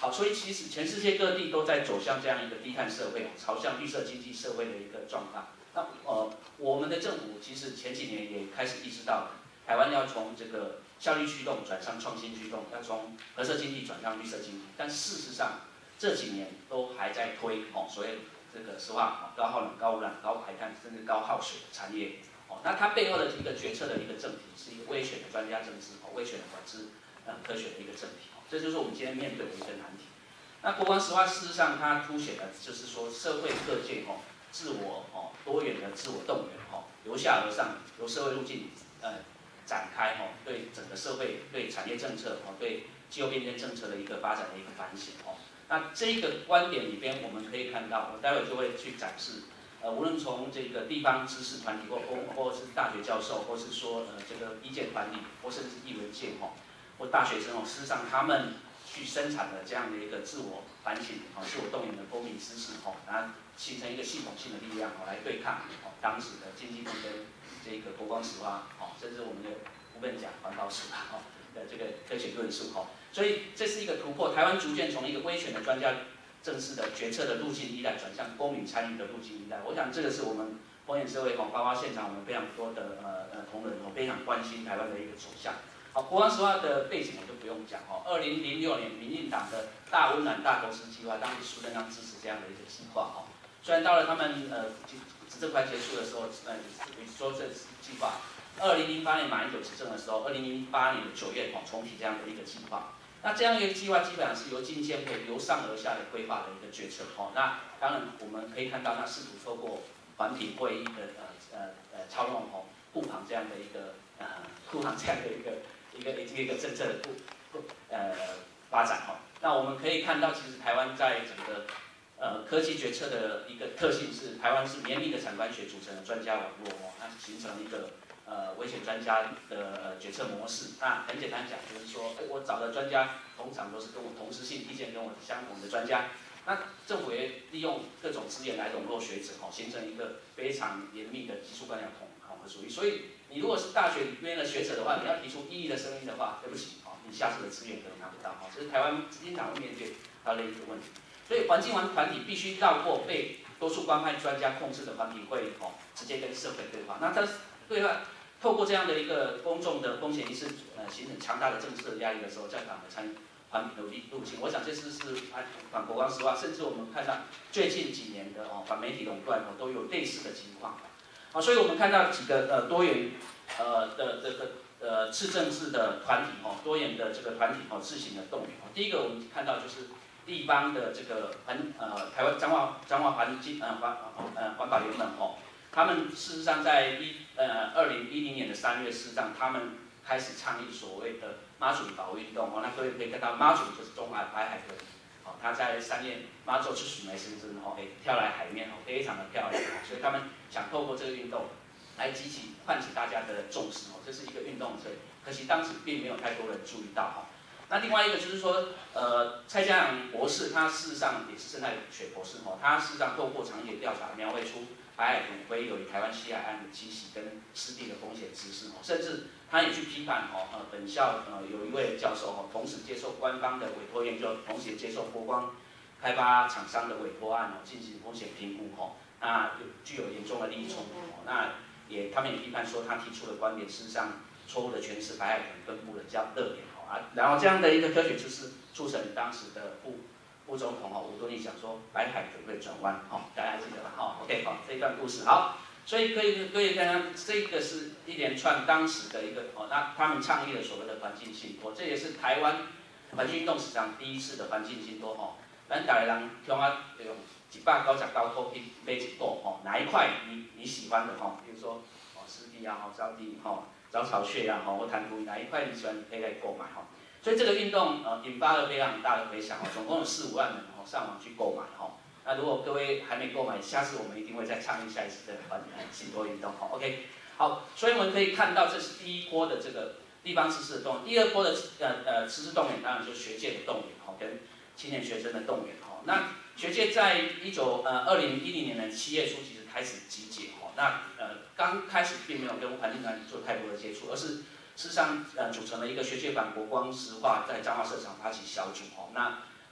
好，所以其实全世界各地都在走向这样一个低碳社会，朝向绿色经济社会的一个状况。那呃，我们的政府其实前几年也开始意识到，台湾要从这个效率驱动转向创新驱动，要从核色经济转向绿色经济。但事实上这几年都还在推哦，所谓这个石化、高耗能、高污染、高排碳，甚至高耗水的产业。哦，那它背后的一个决策的一个政体，是一个威权的专家政治，哦，威权的管制，呃，科学的一个政体。这就是我们今天面对的一个难题。那国光石化事实上它凸显了，就是说社会各界哦，自我哦多元的自我动员哦，由下而上，由社会路径呃展开哦，对整个社会、对产业政策哦、对气候变迁政策的一个发展的一个反省哦。那这个观点里边，我们可以看到，我待会就会去展示。呃，无论从这个地方知识团体或或或是大学教授，或是说呃这个医界团体，或甚至艺文界哈，或大学生哦，事实上他们去生产的这样的一个自我反省啊、自我动员的公民知识哈，然后形成一个系统性的力量哦，来对抗哦当时的经济部跟这个国光石化哦，甚至我们的吴本奖环保署哈的这个科学论述哈，所以这是一个突破，台湾逐渐从一个威权的专家正式的决策的路径依赖，转向公民参与的路径依赖。我想这个是我们风险社会哈，包括现场我们非常多的呃呃同仁哦，非常关心台湾的一个走向。好，国光石化的背景我就不用讲哦。二零零六年，民进党的大温暖大投资计划，当时苏贞昌支持这样的一个计划哦。虽然到了他们呃执政快结束的时候，呃说这计划，二零零八年马英九执政的时候，二零零八年的九月哦重提这样的一个计划。那这样一个计划基本上是由经监会由上而下的规划的一个决策哦。那当然我们可以看到，他试图透过环评会议的呃呃呃操弄哦护航这样的一个呃护航这样的一个一个一个一个政策的不不呃发展哦。那我们可以看到，其实台湾在整个呃科技决策的一个特性是，台湾是绵密的产官学组成的专家网络哦，它形成一个。呃，危险专家的呃决策模式，那很简单讲，就是说，我找的专家通常都是跟我同时性意见跟我相同的专家。那政府也利用各种资源来笼络学者，哦，形成一个非常严密的技术官僚统哦和属于。所以，你如果是大学里面的学者的话，你要提出异议的声音的话，对不起，哦，你下次的资源可能拿不到，哦，这是台湾经常会面对到的一个问题。所以，环境环团体必须绕过被多数官派专家控制的环评会，哦，直接跟社会对话。那它对话。透过这样的一个公众的风险意识，呃，形成强大的政治的压力的时候，再反而参与环评的路径。我想这次是反国光石化，甚至我们看到最近几年的哦反媒体垄断哦都有类似的情况。啊，所以我们看到几个呃多元呃的这个呃次政治的团体哦，多元的这个团体哦自行的动员。第一个我们看到就是地方的这个环呃台湾彰化彰化环境呃环呃环保联盟哦。他们事实上在一呃二零一零年的三月，事实上他们开始倡议所谓的妈祖保护运动哦。那各位可以看到，妈祖就是中华白海豚，哦，他在三月妈祖出巡来深圳哦，哎跳来海面哦，非常的漂亮哦。所以他们想透过这个运动来积极唤起大家的重视哦，这是一个运动，所以可惜当时并没有太多人注意到哈。那另外一个就是说，呃，蔡家阳博士他事实上也是生态学博士哦，他事实上透过长野调查描绘出。白海豚会有于台湾西海岸的栖息跟湿地的风险知识哦，甚至他也去批判哦，呃，本校呃有一位教授哦，同时接受官方的委托研究，同时也接受国光开发厂商的委托案哦，进行风险评估哦，那有具有严重的利益冲突哦，那也他们也批判说他提出的观点事实上错误的诠释白海豚分布的较热点哦啊，然后这样的一个科学知识促成当时的副。副总统哦，吴敦义讲说白海豚会转弯，哦，大家还记得吧？哦 ，OK， 好，这一段故事好，所以可以可以看到，这个是一连串当时的一个哦，那他们倡议了所谓的环境信托，这也是台湾环境运动史上第一次的环境信托哦。咱大家人用啊用一百九十九块去买一股哦，哪一块你你喜欢的哦，比如说哦湿地啊、哦沼地、哦藻草穴啊、哦或滩涂，哪一块你喜欢，你可以来购买哈。所以这个运动呃引发了非常大的回响哦，总共有四五万人哦上网去购买哈。那如果各位还没购买，下次我们一定会再倡议下一次的环信托运动哈。OK， 好，所以我们可以看到这是第一波的这个地方知识的动员，第二波的呃呃知识动员当然就是学界的动员哈，跟青年学生的动员哈。那学界在一九呃二零一零年的七月初其实开始集结哈，那呃刚开始并没有跟环境团体做太多的接触，而是事实上，呃，组成了一个学界版国光石化在彰化社场发起小组哦。那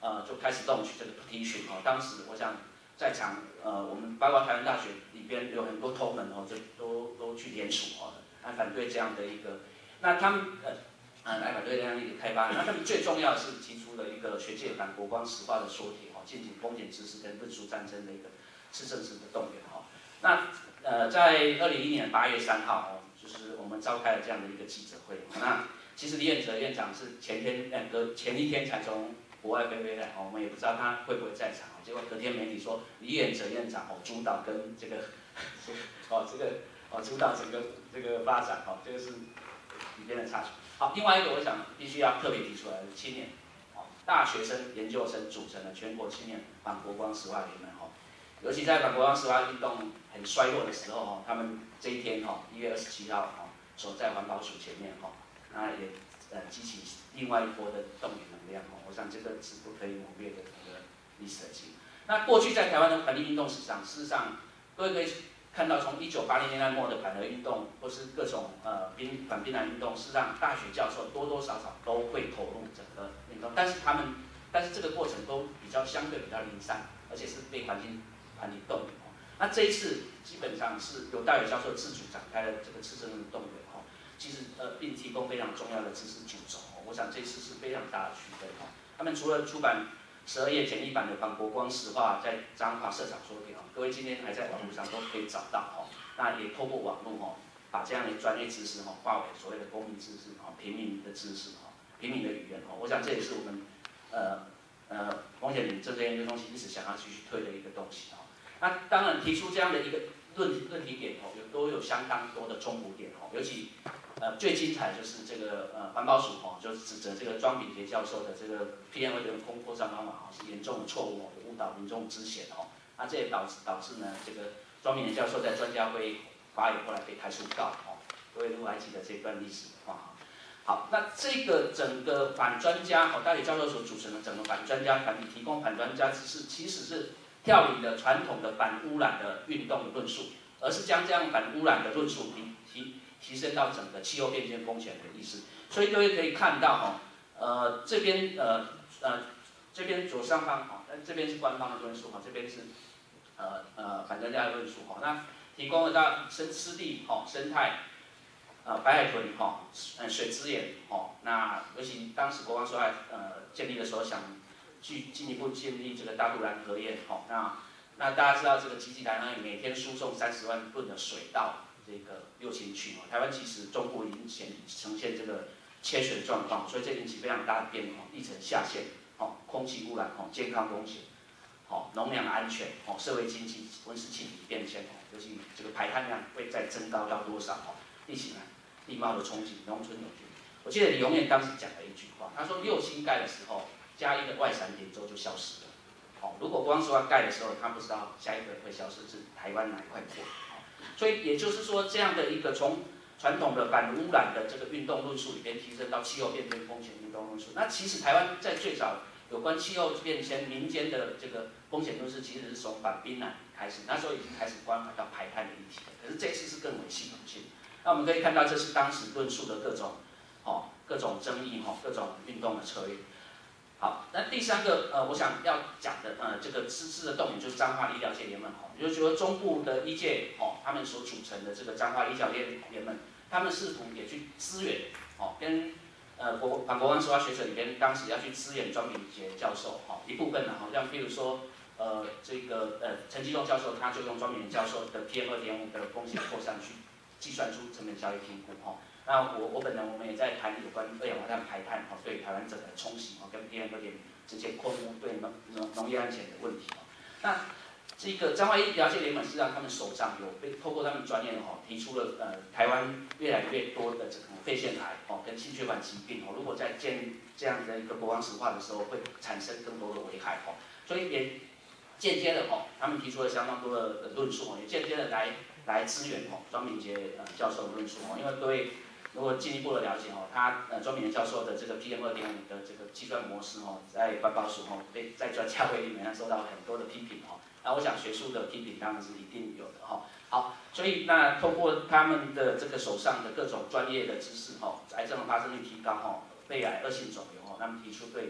呃就开始动起这个提询哦。当时我想在场呃我们包括台湾大学里边有很多同门哦，就都都去联署哦，来反对这样的一个，那他们呃呃来反对这样一个开发。那他们最重要的是提出了一个学界反国光石化的说帖哦，进行风险知识跟论述战争的一个次政治的动员哦。那呃在二零一一年八月三号哦，就是我们召开了这样的一个记者会。那其实李远哲院长是前天呃隔前一天才从国外飞回来哦，我们也不知道他会不会在场。结果隔天媒体说李远哲院长哦主导跟这个哦这个哦主导整个这个发展哦，这个是里边的插曲。好，另外一个我想必须要特别提出来的是青年哦，大学生、研究生组成了全国青年反国光石化联盟哦，尤其在反国光石化运动很衰落的时候哦，他们这一天哦一月二十七号哦守在环保署前面哦，那也呃激起另外一波的动员能量哦，我想这个是不可以抹灭的一个历史的记忆。那过去在台湾的反帝运动史上，事实上各位可以看到，从一九八零年代末的反核运动，或是各种呃兵反兵蓝运动，事实上大学教授多多少少都会投入整个运动，但是他们，但是这个过程都比较相对比较零散，而且是被环境环境动员哦。那这一次基本上是由大学教授自主展开了这个次政治动员哦，其实呃并提供非常重要的知识主轴哦，我想这次是非常大的区分哦。他们除了出版十二页简易版的反国光石化在彰化社长说帖哦，各位今天还在网络上都可以找到哦。那也透过网络哦，把这样的专业知识哦化为所谓的公民知识哦，平民的知识哦，平民的语言哦。我想这也是我们呃呃风险政策研究中心一直想要继续推的一个东西哦。那当然提出这样的一个论论题点哦，有都有相当多的冲突点哦，尤其呃最精彩就是这个呃环保署哦，就指责这个庄秉杰教授的这个 P M 二点五空扩散方法哦是严重的错误哦，误导民众知险哦。那这也导致导致呢这个庄秉杰教授在专家会发言后来被开除告哦。各位如果还记得这段历史的话，好，那这个整个反专家哦，大学教授所组成的整个反专家团体提供反专家知识，其实是跳离了传统的反污染的运动的论述，而是将这样反污染的论述提提提升到整个气候变迁风险的意识。所以各位可以看到哈，呃，这边呃呃这边左上方哈，这边是官方的论述哈，这边是呃呃反专家的论述哈。那提供了到生湿地哈、生态，呃白海豚哈、呃水资源哈。那尤其当时国光石化呃建立的时候，想去进一步建立这个大肚兰河堰哈。那那大家知道这个基基台那里每天输送三十万吨的水到这个六轻区哦，台湾其实中部已经显呈现这个缺水状况，所以这引起非常大的变化，地层下陷，哦，空气污染，哦，健康风险，哦，农粮安全，哦，社会经济、温室气体变迁，哦，尤其这个排碳量会再增高到多少？哦，地形啊、地貌的冲击，农村永续。我记得李永燕当时讲了一句话，他说六轻盖的时候，嘉义的外伞点洲就消失了。哦，如果光石化盖的时候，他不知道下一个会消失是台湾哪一块国。所以也就是说，这样的一个从传统的反污染的这个运动论述里边提升到气候变迁风险运动论述，那其实台湾在最早有关气候变迁民间的这个风险论述，其实是从反冰染开始，那时候已经开始关怀到排碳的议题了。可是这次是更为系统性。那我们可以看到，这是当时论述的各种哦各种争议哦各种运动的策略。好，那第三个呃，我想要讲的呃，这个支持的动员就是彰化医疗界联盟哦，也就是说中部的医界哦，他们所组成的这个彰化医疗界联盟，他们试图也去支援哦，跟呃国反国光石化学者里边当时要去支援庄秉杰教授哦一部分呢，好像譬如说呃这个呃陈基仲教授他就用庄秉杰教授的 P M 二点五的风险扩散去计算出成本效益评估哦。那我我本人我们也在谈有关二氧化碳排碳哦对台湾整个冲击哦跟 P M 二点五直接扩污对农农农业安全的问题哦。那这个彰化医疗界联盟是让他们手上有被透过他们专业哦提出了呃台湾越来越多的这种肺腺癌哦跟心血管疾病哦，如果在建立这样的一个国光石化的时候会产生更多的危害哦，所以也间接的哦他们提出了相当多的论述哦，也间接的来来支援哦庄秉杰呃教授的论述哦，因为各位。如果进一步的了解哦，他呃庄秉杰教授的这个 P M 二点五的这个计算模式哦，在环保署哦被在专家会里面受到很多的批评哦。那我想学术的批评当然是一定有的哈。好，所以那透过他们的这个手上的各种专业的知识哦，癌症的发生率提高哦，肺癌恶性肿瘤哦，他们提出对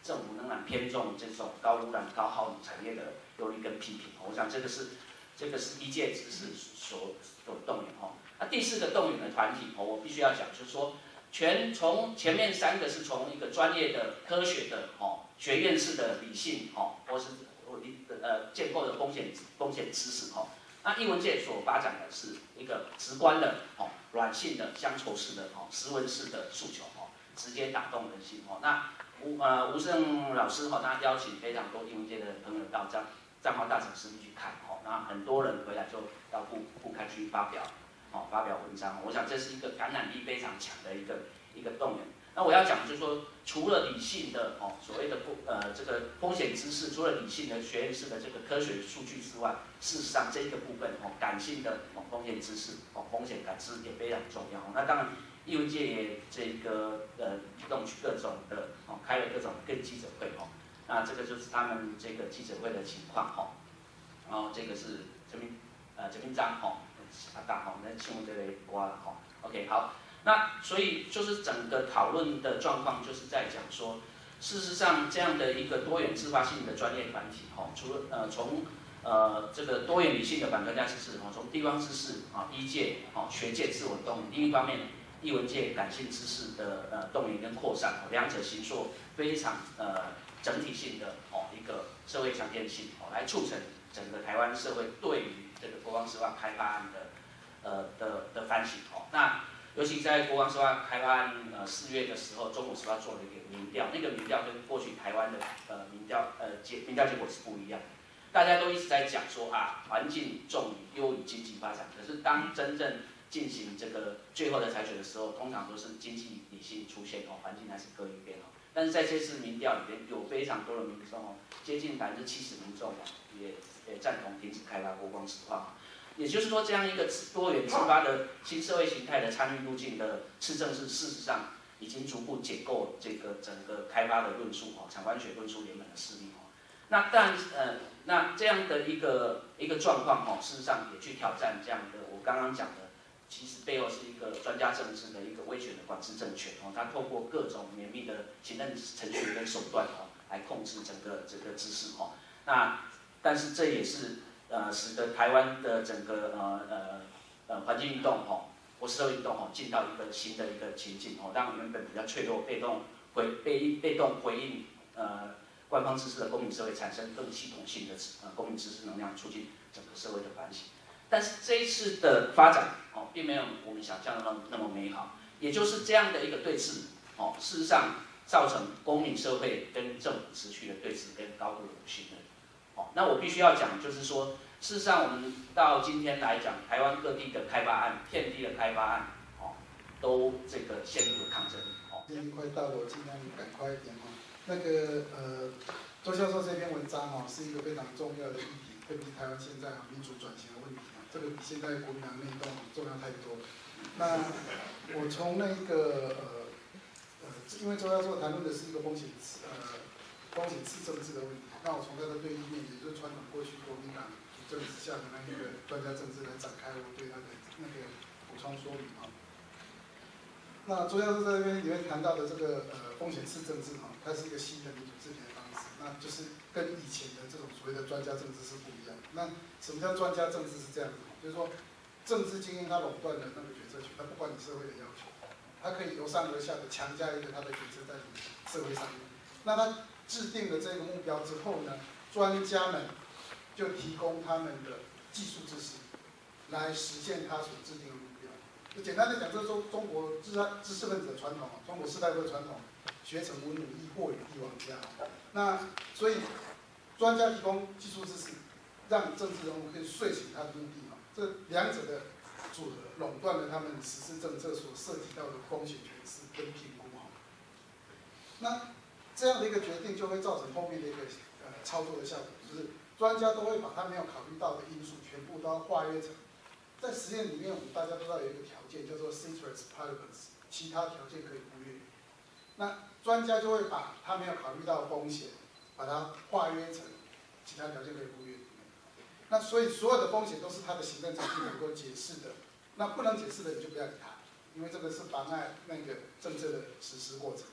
政府仍然偏重这种高污染、高耗能产业的忧虑跟批评。我想这个是这个是一届知识所所动员哈。那第四个动员的团体哦，我必须要讲，就是说全从前面三个是从一个专业的、科学的哦，学院式的理性哦，或是呃建构的风险风险知识哦。那艺文界所发展的是一个直观的哦、软性的、乡愁式的哦、斯文式的诉求哦，直接打动人心哦。那吴呃吴胜老师哈、哦，他邀请非常多艺文界的朋友到彰彰化大城市去看哦，那很多人回来就到副副刊去发表哦发表文章。我想这是一个感染力非常强的一个一个动员。那我要讲就是说，除了理性的哦所谓的不呃这个风险知识，除了理性的学院式的这个科学数据之外，事实上这一个部分哦感性的哦风险知识哦风险感知也非常重要。那当然，艺文界也这个呃动去各种的哦开了各种跟记者会哦，那这个就是他们这个记者会的情况哈。然后这个是陈明呃陈明章哈，阿大哈，那新闻这类瓜了哈。OK 好。那所以就是整个讨论的状况，就是在讲说，事实上这样的一个多元自发性的专业团体，哈，除了呃从呃这个多元理性的反专家知识，哈，从地方知识啊、医界、啊学界自我动员，另一方面，艺文界感性知识的呃动员跟扩散，两者形塑非常呃整体性的哦一个社会强电性，哦来促成整个台湾社会对于这个国光石化开发案的呃的的反省，哦那。尤其在国光石化开发案呃四月的时候，中国石化做了一个民调，那个民调跟过去台湾的呃民调呃结民调结果是不一样的。大家都一直在讲说啊，环境重于优于经济发展，可是当真正进行这个最后的采取的时候，通常都是经济理性出现哦，环境还是搁一边哦。但是在这次民调里边，有非常多的民众哦，接近百分之七十民众哦，也也赞同停止开发国光石化。也就是说，这样一个多元自发的新社会形态的参与路径的市政是事实上已经逐步解构这个整个开发的论述哦，产官学论述联盟的势力哦。那但呃，那这样的一个一个状况哦，事实上也去挑战这样的我刚刚讲的，其实背后是一个专家政治的一个威权的管制政权哦，它透过各种绵密的行政程序跟手段哦，来控制整个这个知识哦。那但是这也是。呃，使得台湾的整个呃呃呃环境运动吼，或社会运动吼，进到一个新的一个情境吼，让原本比较脆弱、被动回被被动回应呃官方知识的公民社会产生更系统性的呃公民知识能量，促进整个社会的反省。但是这一次的发展哦，并没有我们想象的那么那么美好，也就是这样的一个对峙哦，事实上造成公民社会跟政府持续的对峙跟高度的不信任。哦，那我必须要讲，就是说，事实上我们到今天来讲，台湾各地的开发案、遍地的开发案，哦，都这个陷入了抗争。哦， 时间快到了，我尽量赶快一点哦。那个呃，周教授这篇文章哦，是一个非常重要的议题，特别是台湾现在民主转型的问题啊，这个比现在国民党内斗重要太多。那我从那个呃呃，因为周教授谈论的是一个风险呃风险次政治的问题。那我从他的对立面，也就是传统过去国民党政治下的那个专家政治来展开我对他的那个补充说明啊。那周教授在这边里面谈到的这个呃风险次政治哈，它是一个新的民主治理的方式，那就是跟以前的这种所谓的专家政治是不一样的。那什么叫专家政治是这样子？就是说政治精英他垄断了那个决策权，他不管你社会的要求，他可以由上而下的强加一个他的决策在你社会上面。那他制定了这个目标之后呢，专家们就提供他们的技术知识，来实现他所制定的目标。就简单的讲，这是中中国知知识分子的传统，中国士大夫的传统，学成文武艺，或与帝王家。那所以专家提供技术知识，让政治人物可以遂行他的目的嘛。这两者的组合，垄断了他们实施政策所涉及到的风险诠释跟评估哈。那这样的一个决定就会造成后面的一个呃操作的效果，就是专家都会把他没有考虑到的因素全部都要化约成，在实验里面我们大家都知道有一个条件叫做 ceteris paribus， 其他条件可以忽略。那专家就会把他没有考虑到的风险，把它化约成其他条件可以忽略。那所以所有的风险都是他的行政程序能够解释的，那不能解释的你就不要理他，因为这个是妨碍那个政策的实施过程。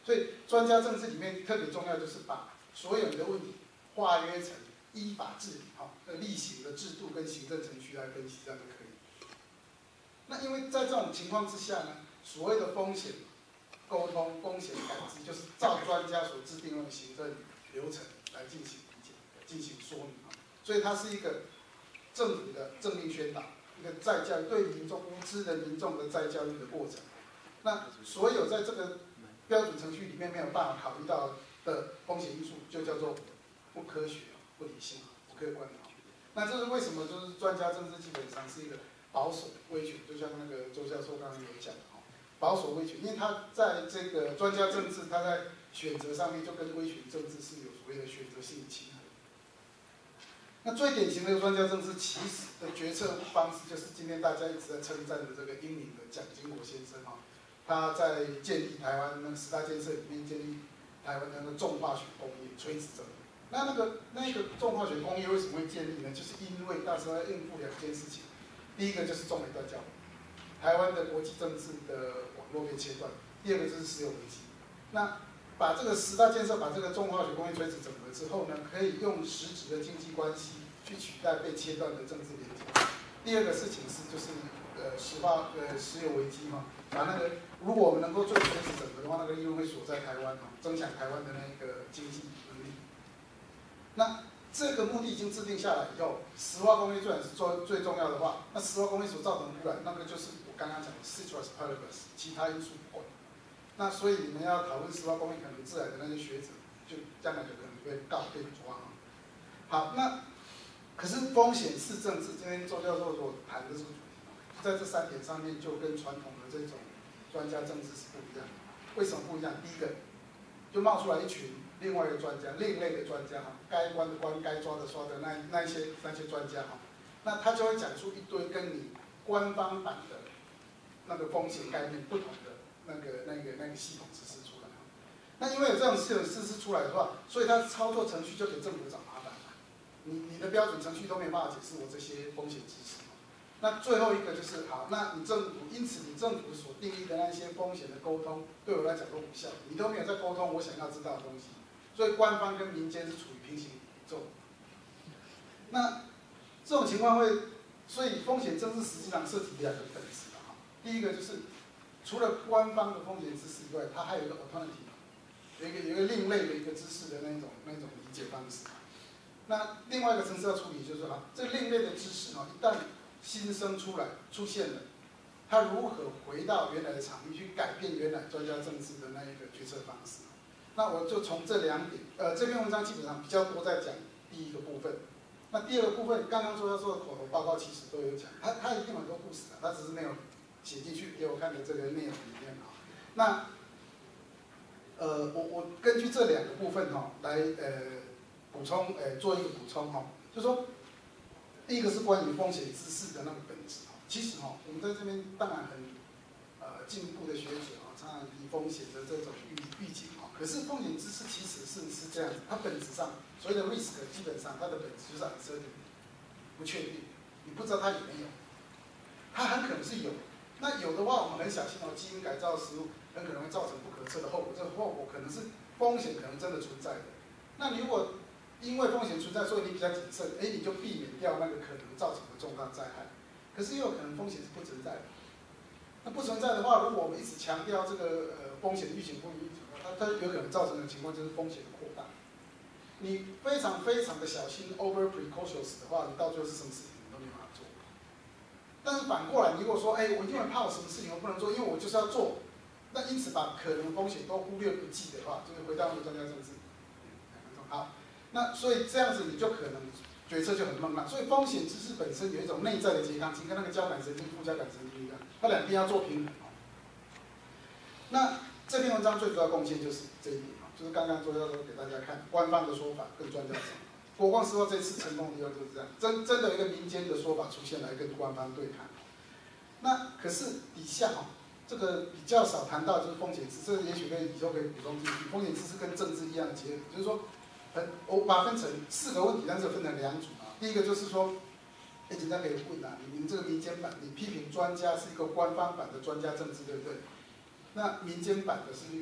所以专家政治里面特别重要就是把所有的问题化约成依法治理，好，呃，例行的制度跟行政程序来分析，这样就可以。那因为在这种情况之下呢，所谓的风险沟通、风险感知，就是照专家所制定的行政流程来进行理解、进行说明，所以它是一个政府的政令宣导，一个再教育对民众无知的民众的再教育的过程。那所有在这个标准程序里面没有办法考虑到的风险因素，就叫做不科学、不理性、不客观。那这是为什么？就是专家政治基本上是一个保守威权，就像那个周教授刚刚有讲的，保守威权，因为他在这个专家政治，他在选择上面就跟威权政治是有所谓的选择性的倾向。那最典型的专家政治其实的决策方式，就是今天大家一直在称赞的这个英明的蒋经国先生哈，他在建立台湾那十大建设里面建立台湾的那个重化学工业垂直整合。那那个那个重化学工业为什么会建立呢？就是因为那时候要应付两件事情，第一个就是中美断交，台湾的国际政治的网络被切断；第二个就是石油危机。那把这个十大建设，把这个重化学工业垂直整合之后呢，可以用实质的经济关系去取代被切断的政治连接。第二个事情是就是呃石化呃石油危机嘛，把那个如果我们能够做垂直整合的话，那个利润会锁在台湾哦，增强台湾的那个经济能力。那这个目的已经制定下来以后，石化工业虽然是最最重要的话，那石化工业所造成的污染，那个就是我刚刚讲的 citrus particles， 其他因素不管。那所以你们要讨论石化工业可能致癌的那些学者，就将来就可能被告被抓。好，那可是风险是政治，今天周教授所谈的这个主题，在这三点上面就跟传统的这种专家政治是不一样的。为什么不一样？第一个，就冒出来一群另外一个专家，另类的专家哈，该关的关，该抓的抓的那那一些那些专家哈，那他就会讲出一堆跟你官方版的那个风险概念不同的那个那个那个系统知识出来。那因为有这种系统知识出来的话，所以他操作程序就给政府找麻烦了。你你的标准程序都没有办法解释我这些风险知识。那最后一个就是好，那你政府，因此你政府所定义的那些风险的沟通，对我来讲都无效，你都没有在沟通我想要知道的东西，所以官方跟民间是处于平行宇宙。那这种情况会，所以风险政治实际上涉及两个本质啊。第一个就是除了官方的风险知识以外，它还有一个 alternative， 有一个有一个另类的一个知识的那种那种理解方式。那另外一个层次要处理就是说，哈，这另类的知识啊，一旦新生出来出现了，他如何回到原来的场域去改变原来专家政治的那一个决策方式？那我就从这两点，呃，这篇文章基本上比较多在讲第一个部分。那第二个部分，刚刚周教授的口头报告其实都有讲，他他一定很多故事的，他只是没有写进去给我看的这个内容里面啊。那呃，我我根据这两个部分哈、哦、来呃补充，呃做一个补充哈、哦，就说。第一个是关于风险知识的那个本质哈，其实哈，我们在这边当然很呃进步的学者啊，常常以风险的这种预预警哈，可是风险知识其实是是这样子，它本质上所谓的 risk 基本上它的本质就是 uncertainty， 不确定，你不知道它有没有，它很可能是有，那有的话我们很小心哦，基因改造食物很可能会造成不可测的后果，这个后果可能是风险可能真的存在的，那你如果因为风险存在，所以你比较谨慎，哎，你就避免掉那个可能造成的重大灾害。可是也有可能风险是不存在的。那不存在的话，如果我们一直强调这个呃风险预警不预警，它它有可能造成的情况就是风险的扩大。你非常非常的小心 over precautious 的话，你到最后是什么事情你都没办法做。但是反过来，你如果说，哎，我因为怕我什么事情我不能做，因为我就是要做，那因此把可能风险都忽略不计的话，就是回到那个专家政治。好。那所以这样子你就可能决策就很懵了。所以风险知识本身有一种内在的拮抗性，跟那个交感神经、副交感神经一样，它两边要做平衡。那这篇文章最主要贡献就是这一点啊，就是刚刚周教授给大家看官方的说法跟专家说法。国光石化这次成功的地方就是这样，真真的有一个民间的说法出现来跟官方对抗。那可是底下哈，这个比较少谈到就是风险知识，这个也许可以以后可以补充进去。风险知识跟政治一样的结合，就是说。我把它分成四个问题，但是分成两组啊。第一个就是说，哎，人家可以问啊，你们这个民间版，你批评专家是一个官方版的专家政治，对不对？那民间版的是一个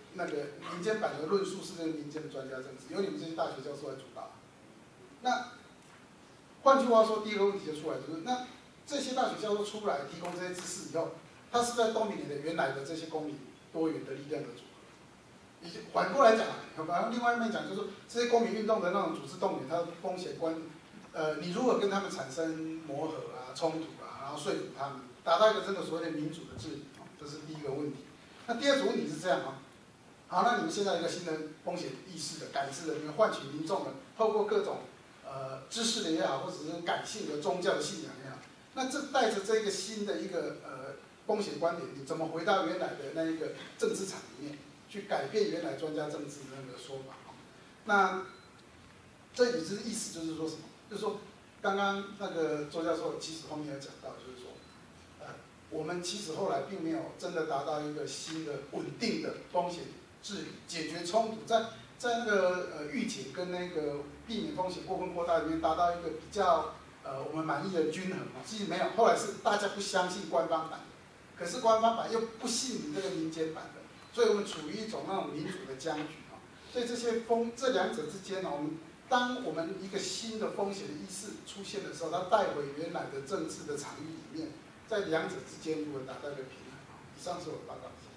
那个民间版的论述是那个民间的专家政治，由你们这些大学教授来主导。那换句话说，第一个问题就出来，就是那这些大学教授出来提供这些知识以后，他是在动员你的原来的这些公民多元的力量的组合。以及反过来讲，反正另外一面讲，就是说这些公民运动的那种组织动员，它的风险观，呃，你如何跟他们产生磨合啊、冲突啊，然后说服他们，达到一个真的所谓的民主的治理，这是第一个问题。那第二组问题是这样啊，好，那你们现在一个新的风险意识的改制的，你们唤起民众们透过各种呃知识的也好，或者是感性的宗教的信仰也好，那这带着这个新的一个呃风险观点，你怎么回到原来的那一个政治场里面？去改变原来专家政治的那个说法，那这也是意思就是说什么？就是说，刚刚那个周教授其实后面有讲到，就是说，呃，我们其实后来并没有真的达到一个新的稳定的风险治理、解决冲突，在在那个呃预警跟那个避免风险过分扩大里面达到一个比较呃我们满意的均衡嘛。其实没有，后来是大家不相信官方版的，可是官方版又不信你这个民间版的。所以我们处于一种那种民主的僵局啊，所以这些风这两者之间呢，我们当我们一个新的风险的意识出现的时候，它带回原来的政治的场域里面，在两者之间如何达到一个平衡？以上是我的报告。